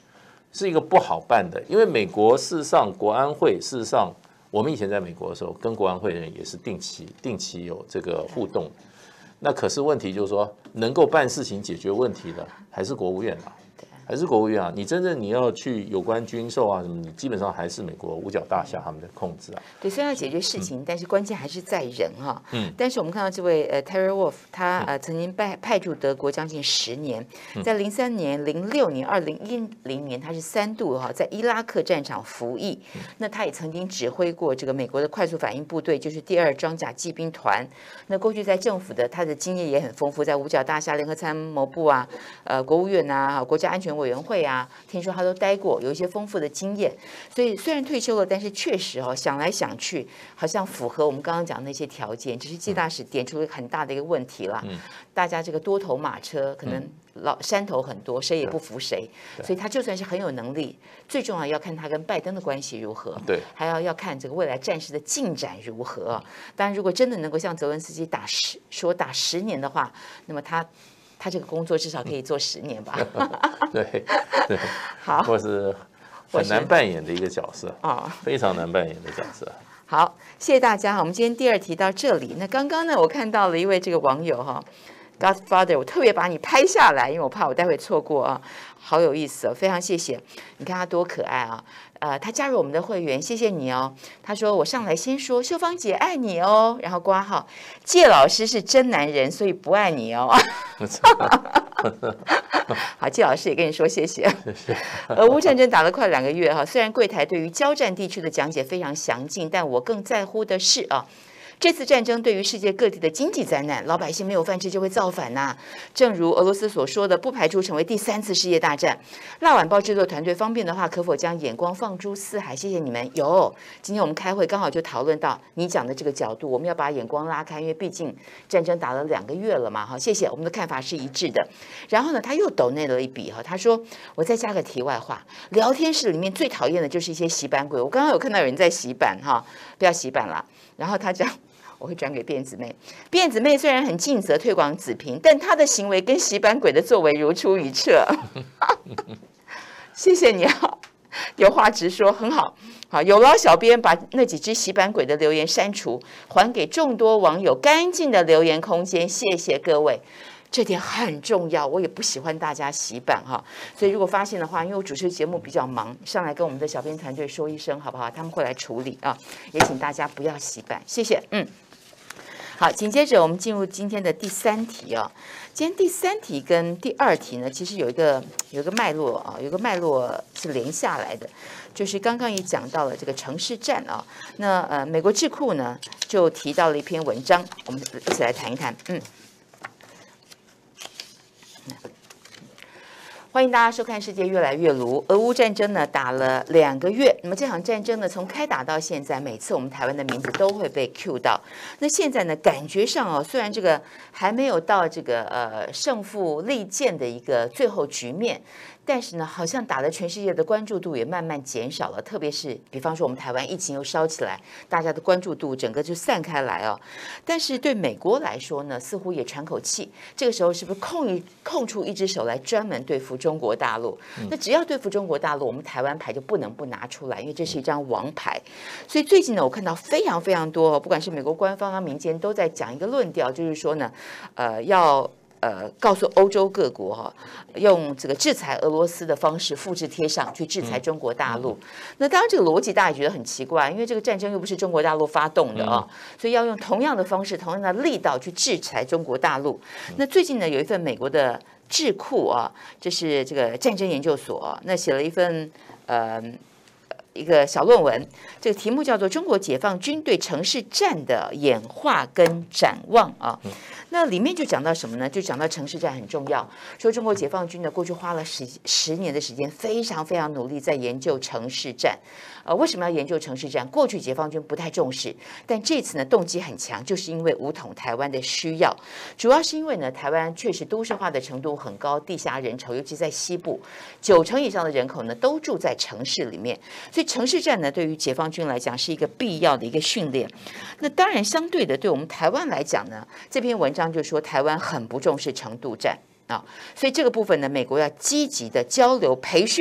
是一个不好办的，因为美国事实上国安会事实上。我们以前在美国的时候，跟国安会的人也是定期有这个互动。那可是问题就是说，能够办事情、解决问题的还是国务院啊，还是国务院啊。你真正你要去有关军售啊什么，你基本上还是美国五角大厦他们的控制啊。 对，虽然要解决事情，但是关键还是在人哈。但是我们看到这位Terry Wolf， 他曾经派驻德国将近10年，在03年、06年、2010年，他是3度哈在伊拉克战场服役。那他也曾经指挥过这个美国的快速反应部队，就是第2装甲骑兵团。那过去在政府的他的经验也很丰富，在五角大厦、联合参谋部啊、国务院啊、国家安全委员会啊，听说他都待过，有一些丰富的经验。所以虽然退休了，但是确实想来想去，好像符合我们刚刚讲的那些条件。只是季大使点出很大的一个问题了，大家这个多头马车可能山头很多，谁也不服谁，所以他就算是很有能力，最重要要看他跟拜登的关系如何， 对， 还要看这个未来战事的进展如何。当然，如果真的能够像泽伦斯基打10年的话，那么他这个工作至少可以做10年吧。 对， 好， 或是很难扮演的一个角色啊，非常难扮演的角色。 好，谢谢大家。我们今天第2题到这里。那刚刚呢，我看到了一位这个网友Godfather， 我特别把你拍下来，因为我怕我待会错过啊，好有意思哦，非常谢谢。你看他多可爱啊！他加入我们的会员，谢谢你哦。他说我上来先说秀芳姐爱你哦，然后括号介老师是真男人，所以不爱你哦。好，介老师也跟你说谢谢。俄乌战争打了快2个月哈，虽然柜台对于交战地区的讲解非常详尽，但我更在乎的是这次战争对于世界各地的经济灾难，老百姓没有饭吃就会造反呐。正如俄罗斯所说的，不排除成为第3次世界大战。辣晚报制作团队方便的话，可否将眼光放诸四海？谢谢你们。有，今天我们开会刚好就讨论到你讲的这个角度，我们要把眼光拉开，因为毕竟战争打了2个月了嘛。哈，谢谢，我们的看法是一致的。然后呢，他又抖内了一笔哈，他说我再加个题外话，聊天室里面最讨厌的就是一些洗版鬼。我刚刚有看到有人在洗版哈，不要洗版了。然后他讲。我会转给辫子妹。辫子妹虽然很尽责推广子评，但她的行为跟洗版鬼的作为如出一辙。谢谢你啊，有话直说，很好。好，有劳小编把那几只洗版鬼的留言删除，还给众多网友干净的留言空间。谢谢各位。这点很重要，我也不喜欢大家洗版哈，所以如果发现的话，因为我主持节目比较忙，上来跟我们的小编团队说一声好不好？他们会来处理啊，也请大家不要洗版，谢谢。好，紧接着我们进入今天的第3题啊。今天第3题跟第2题呢，其实有一个脉络啊，有个脉络是连下来的，就是刚刚也讲到了这个城市战啊。那美国智库呢就提到了一篇文章，我们一起来谈一谈。欢迎大家收看《世界越来越卢》。俄乌战争呢打了2个月，那么这场战争呢从开打到现在，每次我们台湾的名字都会被 cue 到。那现在呢，感觉上虽然这个还没有到这个胜负利剑的一个最后局面，但是呢，好像打的全世界的关注度也慢慢减少了，特别是比方说我们台湾疫情又烧起来，大家的关注度整个就散开来哦。但是对美国来说呢，似乎也喘口气，这个时候是不是空出一只手来专门对付中国大陆？那只要对付中国大陆，我们台湾牌就不能不拿出来，因为这是一张王牌。所以最近呢，我看到非常非常多，不管是美国官方啊、民间都在讲一个论调，就是说呢，要告诉欧洲各国用这个制裁俄罗斯的方式复制贴上去制裁中国大陆。那当然这个逻辑大家也觉得很奇怪，因为这个战争又不是中国大陆发动的所以要用同样的方式、同样的力道去制裁中国大陆。那最近呢，有一份美国的智库这是这个战争研究所那写了一份一个小论文，这个题目叫做《中国解放军对城市战的演化跟展望》那里面就讲到什么呢？就讲到城市战很重要，说中国解放军呢过去花了十年的时间，非常非常努力在研究城市战。为什么要研究城市战？过去解放军不太重视，但这次呢动机很强，就是因为武统台湾的需要。主要是因为呢台湾确实都市化的程度很高，地狭人稠，尤其在西部，90%以上的人口呢都住在城市里面，所以城市战呢对于解放军来讲是一个必要的一个训练。那当然相对的，对我们台湾来讲呢，这篇文章就说台湾很不重视程度战所以这个部分呢，美国要积极的交流培训。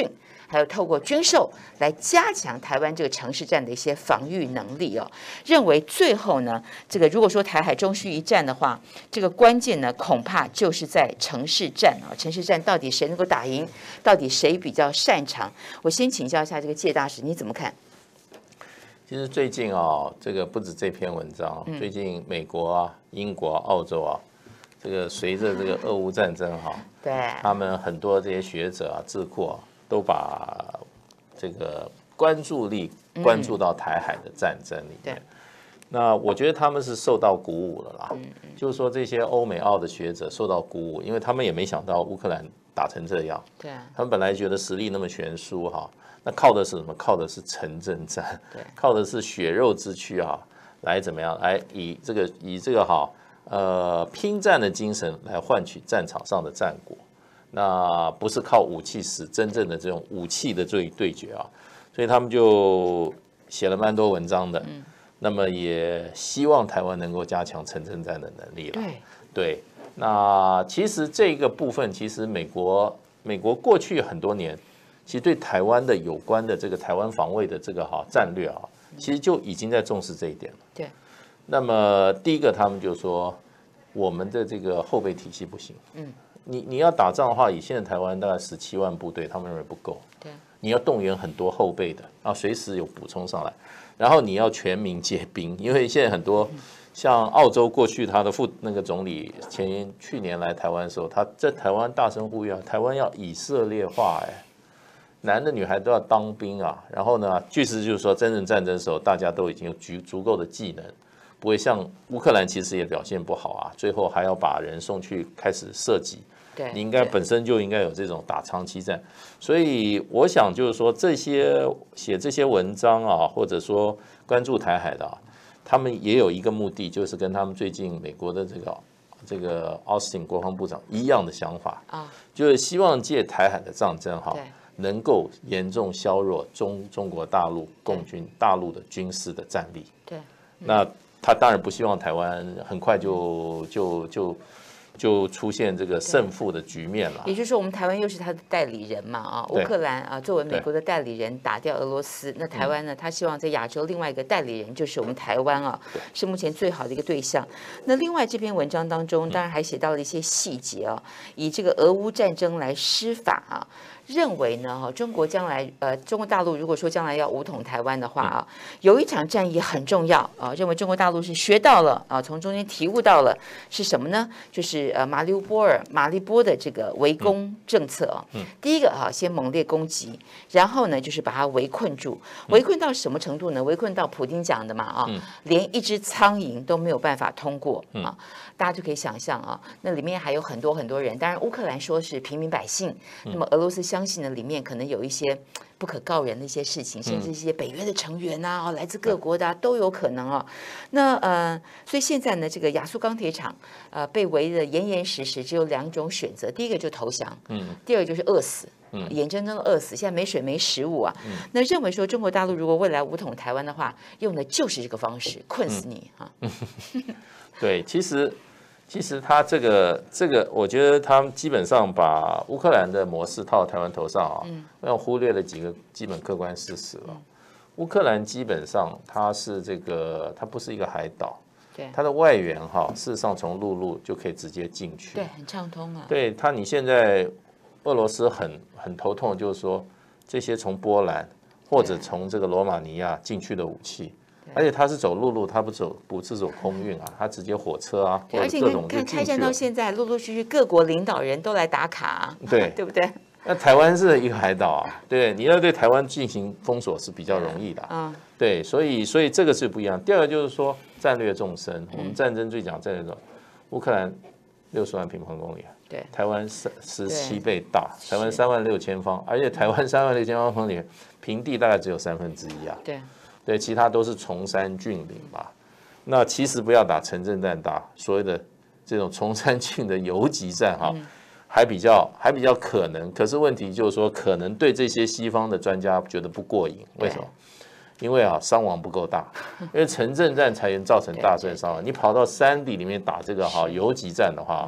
还有透过军售来加强台湾这个城市战的一些防御能力哦。认为最后呢，这个如果说台海终须一战的话，这个关键呢恐怕就是在城市战啊。城市战到底谁能够打赢？到底谁比较擅长？我先请教一下这个介大使，你怎么看？ 其实最近啊，这个不止这篇文章，最近美国啊、英国、澳洲啊，这个随着这个俄乌战争哈， 对， 他们很多这些学者啊、智库啊，都把这个关注力关注到台海的战争里面。那我觉得他们是受到鼓舞了啦，就是说这些欧美澳的学者受到鼓舞，因为他们也没想到乌克兰打成这样， 对， 他们本来觉得实力那么悬殊哈。那靠的是什么？靠的是城镇战，靠的是血肉之躯啊，来怎么样？来以这个拼战的精神来换取战场上的战果。那不是靠武器使真正的这种武器的对决啊，所以他们就写了蛮多文章的。那么也希望台湾能够加强城镇战的能力了。对，那其实这个部分，其实美国过去很多年。其实对台湾的有关的这个台湾防卫的这个战略啊，其实就已经在重视这一点了。 对。 那么第一个，他们就说我们的这个后备体系不行。你要打仗的话，以现在台湾大概17万部队，他们认为不够。 对。 你要动员很多后备的，啊，随时有补充上来。然后你要全民皆兵，因为现在很多像澳洲过去他的那个总理去年来台湾的时候，他在台湾大声呼吁啊，台湾要以色列化男的女孩都要当兵啊，然后呢，据实就是说，真正战争的时候，大家都已经有足够的技能，不会像乌克兰其实也表现不好啊，最后还要把人送去开始射击。 对， 你应该本身就应该有这种打长期战，所以我想就是说，写这些文章啊，或者说关注台海的啊，他们也有一个目的，就是跟他们最近美国的这个奥斯汀国防部长一样的想法啊，就是希望借台海的战争哈。能够严重削弱中国大陆共军大陆的军事的战力。 对， 那他当然不希望台湾很快就出现这个胜负的局面了。 也就是说，我们台湾又是他的代理人嘛啊，乌克兰啊作为美国的代理人打掉俄罗斯，那台湾呢，他希望在亚洲另外一个代理人就是我们台湾啊，是目前最好的一个对象。那另外这篇文章当中，当然还写到了一些细节啊，以这个俄乌战争来施法啊。认为呢，中国将来中国大陆如果说将来要武统台湾的话啊，有一场战役很重要啊，认为中国大陆是学到了啊，从中间体悟到了是什么呢？就是马利波的这个围攻政策啊。第一个啊，先猛烈攻击，然后呢就是把它围困住，围困到什么程度呢？围困到普丁讲的嘛啊，连一只苍蝇都没有办法通过啊。大家就可以想象啊，那里面还有很多人，当然乌克兰说是平民百姓，那么俄罗斯相信呢，里面可能有一些不可告人的一些事情，甚至一些北约的成员啊，来自各国的都有可能啊。那所以现在呢，这个亚速钢铁厂被围得严实，只有2种选择，第一个就投降，第二个就是饿死。眼睁睁的饿死，现在没水没食物啊。那认为说中国大陆如果未来武统台湾的话，用的就是这个方式，困死你啊。 对，其实他这个，我觉得他们基本上把乌克兰的模式套到台湾头上啊，要忽略了几个基本客观事实了。乌克兰基本上它不是一个海岛，它的外援事实上从陆路就可以直接进去， 对，很畅通啊。 对你现在俄罗斯很头痛，就是说这些从波兰或者从这个罗马尼亚进去的武器。而且他是走陆路，他不是走空运啊，他直接火车啊，或者各种就进去了。而且你看开战到现在，陆陆续续各国领导人都来打卡啊，对不对？ 那台湾是一个海岛啊，对，你要对台湾进行封锁是比较容易的，对，所以这个是不一样。第二个就是说战略纵深，我们战争最讲战略纵深，乌克兰60万平方公里， 对， 台湾17倍大，台湾36000方，而且台湾36000方公里平地大概只有1/3啊，对，其他都是崇山峻岭嘛。那其实不要打城镇战，打所谓的这种崇山峻的游击战还比较可能。可是问题就是说，可能对这些西方的专家觉得不过瘾。为什么？因为伤亡不够大，因为城镇战才能造成大胜伤亡。你跑到山地里面打这个游击战的话，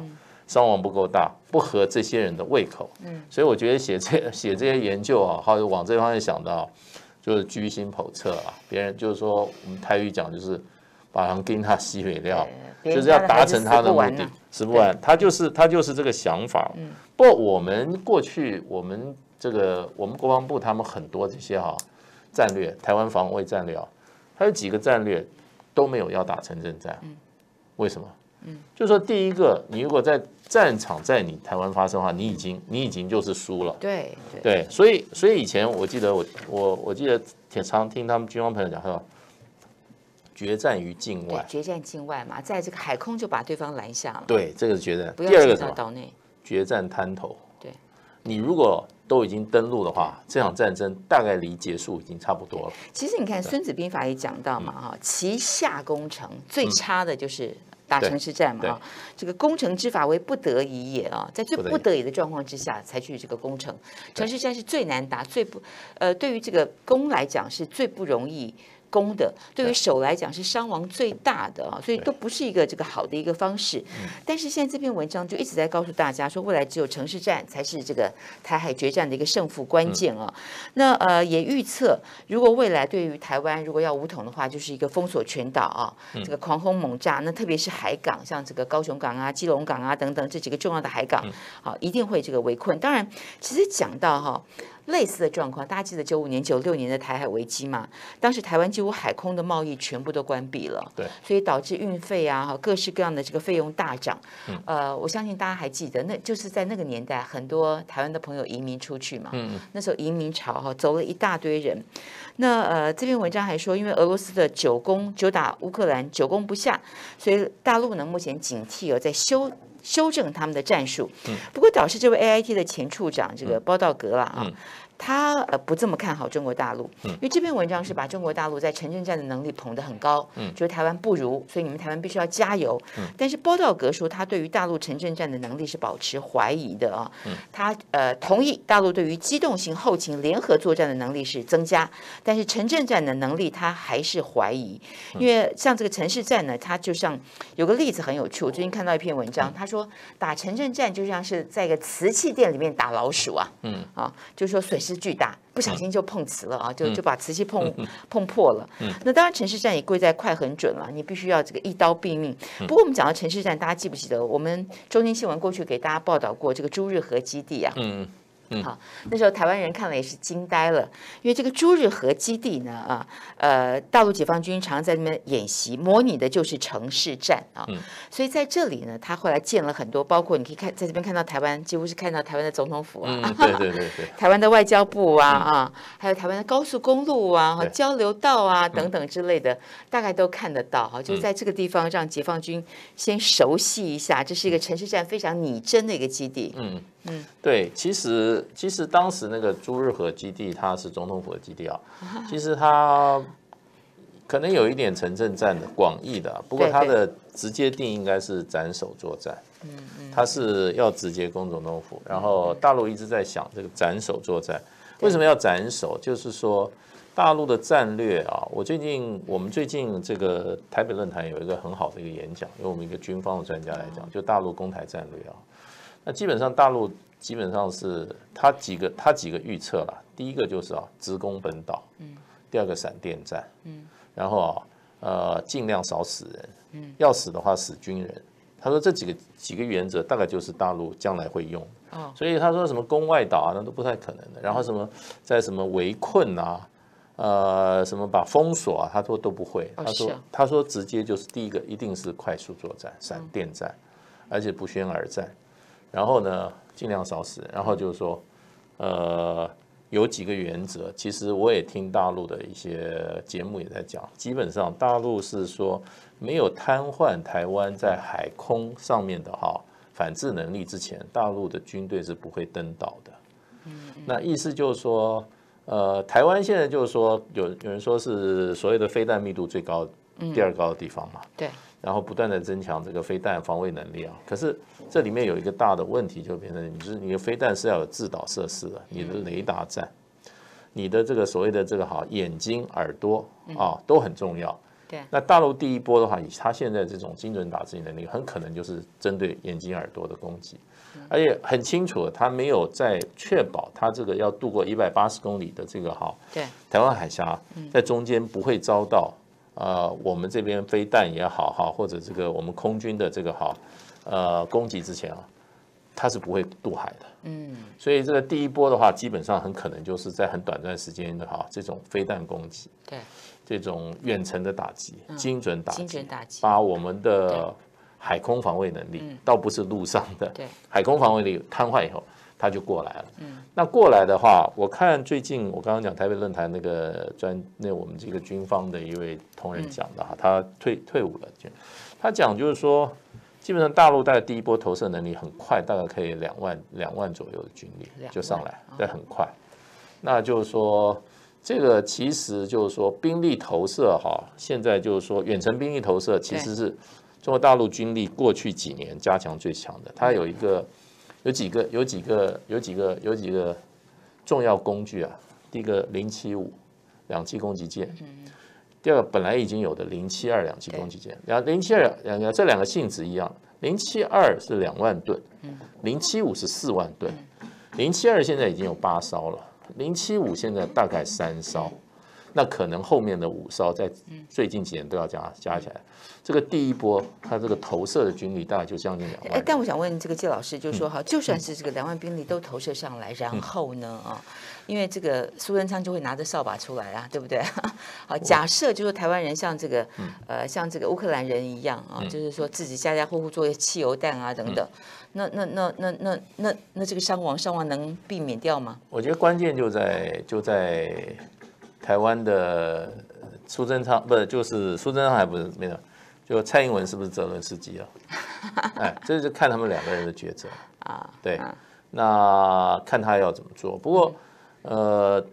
伤亡不够大，不合这些人的胃口。所以我觉得写这些研究啊，好往这方面想到，就是居心叵测啊。别人就是说，我们台语讲就是把人跟他西北料，就是要达成他的目的，吃不完。他就是这个想法。不过我们过去我们国防部他们很多这些战略，台湾防卫战略啊，它有几个战略都没有要打城镇战。为什么？就是说第一个，你如果在战场在你台湾发生的话，你已经就是输了。对，所以以前我记得我记得常听他们军方朋友讲说，决战于境外。 决战境外嘛，在这个海空就把对方拦下了。 对，这个是决战。 第二个什么？ 岛内。 决战滩头。 对， 你如果都已经登陆的话，这场战争大概离结束已经差不多了。 其实你看《孙子兵法》也讲到嘛，其下攻城最差的就是打城市战嘛，这个攻城之法为不得已也啊，在最不得已的状况之下才去这个攻城。城市战是最难打，对于这个攻来讲是最不容易攻的，对于守来讲是伤亡最大的啊，所以都不是一个这个好的一个方式。但是现在这篇文章就一直在告诉大家说，未来只有城市战才是这个台海决战的一个胜负关键啊。那也预测，如果未来对于台湾如果要武统的话，就是一个封锁全岛啊，这个狂轰猛炸。那特别是海港，像这个高雄港啊、基隆港啊等等这几个重要的海港，好，一定会这个围困。当然，其实讲到类似的状况，大家记得95年、96年的台海危机嘛？当时台湾几乎海空的贸易全部都关闭了， 对， 所以导致运费啊、各式各样的这个费用大涨。我相信大家还记得，那就是在那个年代，很多台湾的朋友移民出去嘛，那时候移民潮走了一大堆人。那这篇文章还说，因为俄罗斯的久打乌克兰久攻不下，所以大陆呢目前警惕在修正他们的战术。不过导致这位 AIT 的前处长这个包道格啦他不这么看好中国大陆，因为这篇文章是把中国大陆在城镇战的能力捧得很高，就是台湾不如，所以你们台湾必须要加油。但是包道格说，他对于大陆城镇战的能力是保持怀疑的啊。他同意大陆对于机动型后勤联合作战的能力是增加，但是城镇战的能力他还是怀疑。因为像这个城市战呢，它就像有个例子很有趣，我最近看到一篇文章，他说打城镇战就像是在一个瓷器店里面打老鼠啊，就是说损失巨大，不小心就碰瓷了啊，就把瓷器碰破了。那当然城市战也贵在快很准了，你必须要这个一刀毙命。不过我们讲到城市战，大家记不记得我们中天新闻过去给大家报道过这个朱日和基地啊？好，那时候台湾人看了也是惊呆了，因为这个朱日和基地呢，大陆解放军常在那边演习，模拟的就是城市战啊。所以在这里呢，他后来建了很多，包括你可以在这边看到台湾，几乎是看到台湾的总统府啊， 对， 台湾的外交部啊，还有台湾的高速公路啊、交流道啊等等之类的，大概都看得到哈。就在这个地方让解放军先熟悉一下，这是一个城市战非常拟真的一个基地。 对，其实当时那个朱日和基地，它是总统府的基地啊。其实它可能有一点城镇战的广义的，不过它的直接定应该是斩首作战。它是要直接攻总统府，然后大陆一直在想这个斩首作战，为什么要斩首？就是说大陆的战略啊，我们最近这个台北论坛有一个很好的一个演讲，由我们一个军方的专家来讲，就大陆攻台战略啊。那基本上大陆基本上是他几个预测啦，第一个就是直攻本岛，第二个闪电战，然后尽量少死人，要死的话死军人。他说这几个原则大概就是大陆将来会用，所以他说什么攻外岛啊那都不太可能的，然后什么在什么围困啊，什么把封锁啊，他说都不会。他说直接就是第一个一定是快速作战、闪电战，而且不宣而战。然后呢，尽量少死。然后就是说，有几个原则。其实我也听大陆的一些节目也在讲，基本上大陆是说没有瘫痪台湾在海空上面的反制能力之前，大陆的军队是不会登岛的。那意思就是说，台湾现在就是说有人说是所谓的飞弹密度最高、第二高的地方嘛。 对。 然后不断的增强这个飞弹防卫能力啊，可是这里面有一个大的问题，就变成你的飞弹是要有制导设施的，你的雷达站，你的这个所谓的这个眼睛、耳朵啊都很重要。 对。 那大陆第一波的话，以他现在这种精准打击能力，很可能就是针对眼睛、耳朵的攻击，而且很清楚，他没有在确保他这个要渡过180公里的这个台湾海峡，在中间不会遭到我们这边飞弹也好或者这个我们空军的这个攻击之前它是不会渡海的。所以这个第一波的话，基本上很可能就是在很短暂时间的这种飞弹攻击， 对， 这种远程的打击、精准打击， 把我们的海空防卫能力，倒不是陆上的海空防卫力瘫痪以后，它就过来了。那过来的话，我看最近我刚刚讲台北论坛那我们这个军方的一位同仁讲的他退伍了，他讲就是说。基本上大陆大概第一波投射能力很快，大概可以2万左右的军力就上来，但很快。那就是说，这个其实就是说兵力投射现在就是说远程兵力投射其实是中国大陆军力过去几年加强最强的。它有几个重要工具啊。第一个075两栖攻击舰。第二个本来已经有的072两栖攻击舰，072这两个性质一样，072是2万吨，075是4万吨，072现在已经有8艘了，075现在大概3艘，那可能后面的5艘在最近几年都要加起来。这个第一波它这个投射的军力大概就将近2万。 但我想问这个谢老师，就是说就算是这个2万兵力都投射上来，然后呢因为这个苏贞昌就会拿着扫把出来对不对？好，假设就是台湾人像这个像这个乌克兰人一样就是说自己家户户做汽油弹等等，那这个伤亡能避免掉吗？ 我觉得关键就在台湾的苏贞昌，不是就是苏贞昌还不是没有，就蔡英文是不是泽伦斯基这就看他们2个人的抉择对，那看他要怎么做。不过俄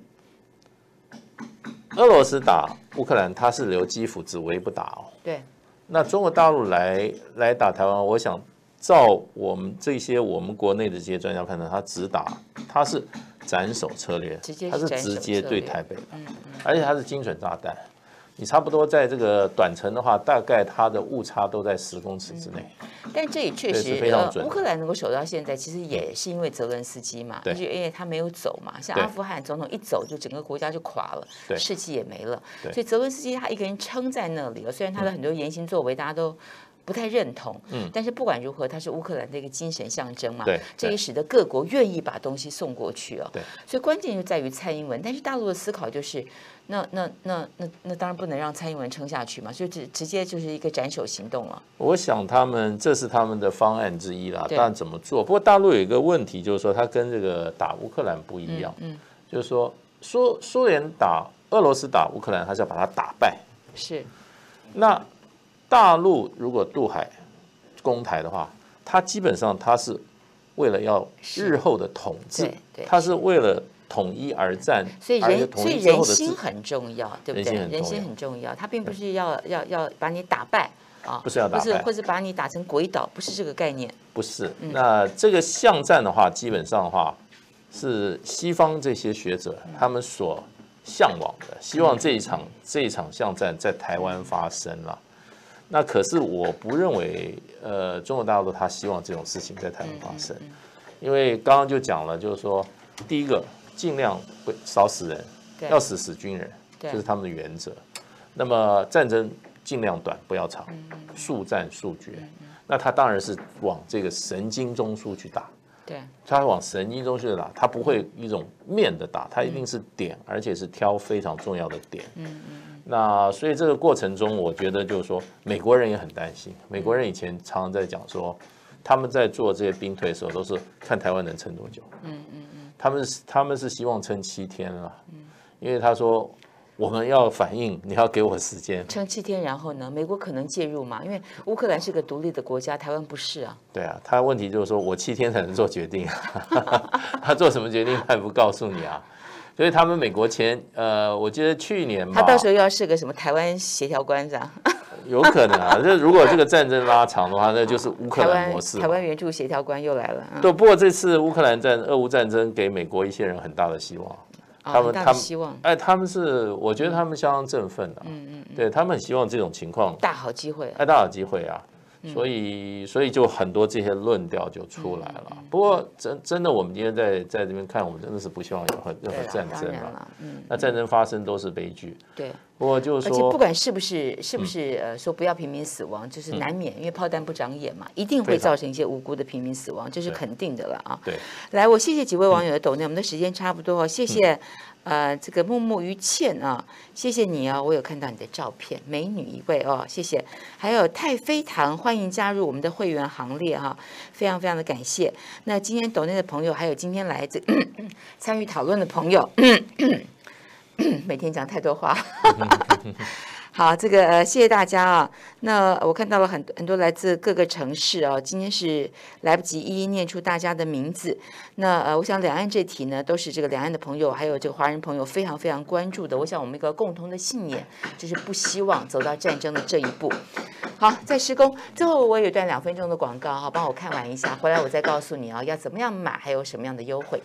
罗斯打乌克兰，他是留基辅只围不打对。 那中国大陆来打台湾，我想照我们国内的这些专家判断，他只打，他是斩首策略，他是直接对台北的，而且他是精准炸弹。你差不多在这个短程的话，大概它的误差都在10公尺之内。 但这也确实，乌克兰能够守到现在，其实也是因为泽伦斯基嘛，就是因为他没有走嘛。像阿富汗总统一走，就整个国家就垮了，士气也没了。所以泽伦斯基他一个人撑在那里了，虽然他的很多言行作为大家都不太认同，但是不管如何，他是乌克兰的一个精神象征嘛，这也使得各国愿意把东西送过去所以关键就在于蔡英文，但是大陆的思考就是。那当然不能让蔡英文撑下去嘛，所以直接就是一个斩首行动了。 我想这是他们的方案之一啦，但怎么做？不过大陆有一个问题，就是说它跟这个打乌克兰不一样，就是说苏联打俄罗斯打乌克兰，它是要把它打败。 是。 那大陆如果渡海攻台的话，它基本上它是为了要日后的统治，它是为了。统一而战， 所以人心很重要，对不对？人心很重要，他并不是要把你打败不是要打败， 或是把你打成鬼岛，不是这个概念。 不是，那这个巷战的话，基本上的话是西方这些学者他们所向往的，希望这一场巷战在台湾发生了。那可是我不认为，中国大陆他希望这种事情在台湾发生，因为刚刚就讲了，就是说，第一个。尽量少死人，要死军人，这是他们的原则。那么战争尽量短，不要长，速战速决。那他当然是往这个神经中枢去打，他往神经中枢去打，他不会一种面的打，他一定是点，而且是挑非常重要的点。那所以这个过程中，我觉得就是说，美国人也很担心。美国人以前常常在讲说，他们在做这些兵退的时候，都是看台湾能撑多久。他们是希望撑7天了，因为他说我们要反应，你要给我时间。 撑7天，然后呢？美国可能介入嘛？因为乌克兰是个独立的国家，台湾不是啊。 对啊，他问题就是说我7天才能做决定他做什么决定他也不告诉你啊。所以他们美国我记得去年嘛， 他到时候要设个什么台湾协调官这样。 有可能啊，如果这个战争拉长的话，那就是乌克兰模式。 台湾援助协调官又来了。 对，不过这次乌克兰俄乌战争给美国一些人很大的希望。 他们希望， 他们是我觉得他们相当振奋的，对他们很希望这种情况大好机会， 大好机会啊。所以就很多这些论调就出来了。不过真的，我们今天在这边看，我们真的是不希望有任何战争了。那战争发生都是悲剧。 对。 不过就是说， 而且不管是不是说不要平民死亡，就是难免，因为炮弹不长眼嘛，一定会造成一些无辜的平民死亡，这是肯定的了啊。 对。 来，我谢谢几位网友的抖内，我们的时间差不多，谢谢。这个木木于倩啊，谢谢你啊，我有看到你的照片，美女一位哦，谢谢。还有太妃糖，欢迎加入我们的会员行列哈，非常非常的感谢。那今天抖内的朋友，还有今天来参与讨论的朋友，每天讲太多话。好，这个谢谢大家啊。那我看到了很多来自各个城市啊，今天是来不及一一念出大家的名字。那我想两岸这题呢，都是这个两岸的朋友还有这个华人朋友非常非常关注的。我想我们一个共同的信念就是不希望走到战争的这一步。好，在施工最后，我有一段2分钟的广告哈，帮我看完一下，回来我再告诉你啊，要怎么样买，还有什么样的优惠。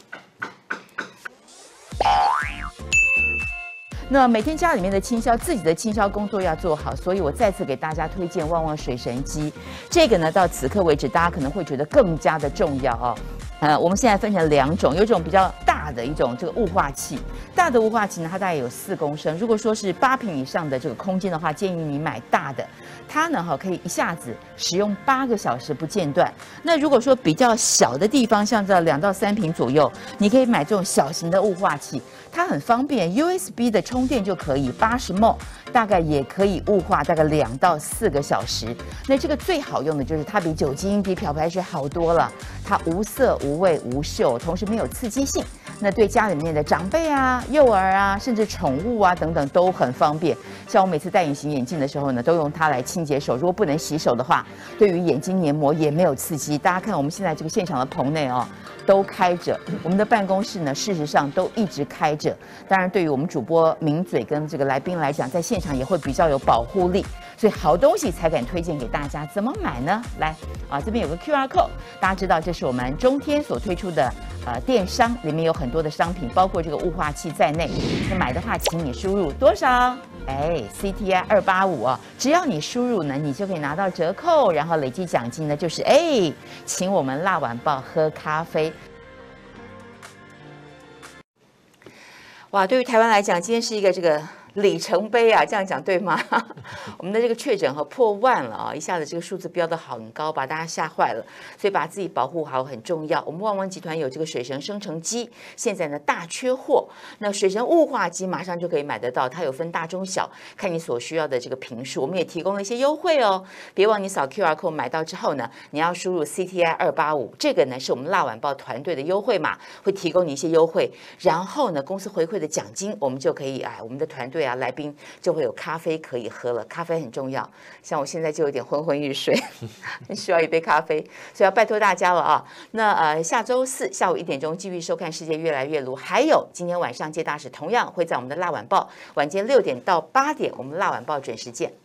那每天家里面的清销，自己的清销工作要做好，所以我再次给大家推荐旺旺水神机。这个呢，到此刻为止，大家可能会觉得更加的重要哦。我们现在分成2种，有一种比较大的一种这个雾化器，大的雾化器呢，它大概有4公升。如果说是8坪以上的这个空间的话，建议你买大的，它呢可以一下子使用8个小时不间断。那如果说比较小的地方，像这2到3坪左右，你可以买这种小型的雾化器，它很方便 ，USB 的充电就可以，80ml 大概也可以雾化大概2到4个小时。那这个最好用的就是它比酒精、比漂白水好多了，它无色、无味、无嗅，同时没有刺激性。那对家里面的长辈啊、幼儿啊，甚至宠物啊等等都很方便。像我每次戴隐形眼镜的时候呢，都用它来清洁手。如果不能洗手的话，对于眼睛黏膜也没有刺激。大家看我们现在这个现场的棚内哦，都开着。我们的办公室呢，事实上都一直开着。当然，对于我们主播名嘴跟这个来宾来讲，在现场也会比较有保护力。所以好东西才敢推荐给大家。怎么买呢？来啊，这边有个 QR code， 大家知道这是我们中天所推出的电商，里面有很多的商品，包括这个雾化器在内。那买的话，请你输入多少？CTI 285啊，只要你输入呢，你就可以拿到折扣，然后累积奖金呢，就是请我们辣晚报喝咖啡。哇，对于台湾来讲，今天是一个这个里程碑啊，这样讲对吗？我们的这个确诊破万了啊，一下子这个数字飙得很高，把大家吓坏了。所以把自己保护好很重要。我们旺旺集团有这个水神生成机，现在呢大缺货。那水神雾化机马上就可以买得到，它有分大中小，看你所需要的这个坪数。我们也提供了一些优惠哦，别忘你扫 QR code 买到之后呢，你要输入 CTI 285，这个呢是我们辣晚报团队的优惠码，会提供你一些优惠。然后呢，公司回馈的奖金，我们就可以我们的团队来宾就会有咖啡可以喝了。咖啡很重要，像我现在就有点昏昏欲睡，很需要一杯咖啡，所以要拜托大家了啊。那下周4下午1点钟继续收看《世界越来越卢》，还有今天晚上介大使同样会在我们的辣晚报晚间6点到8点，我们辣晚报准时见。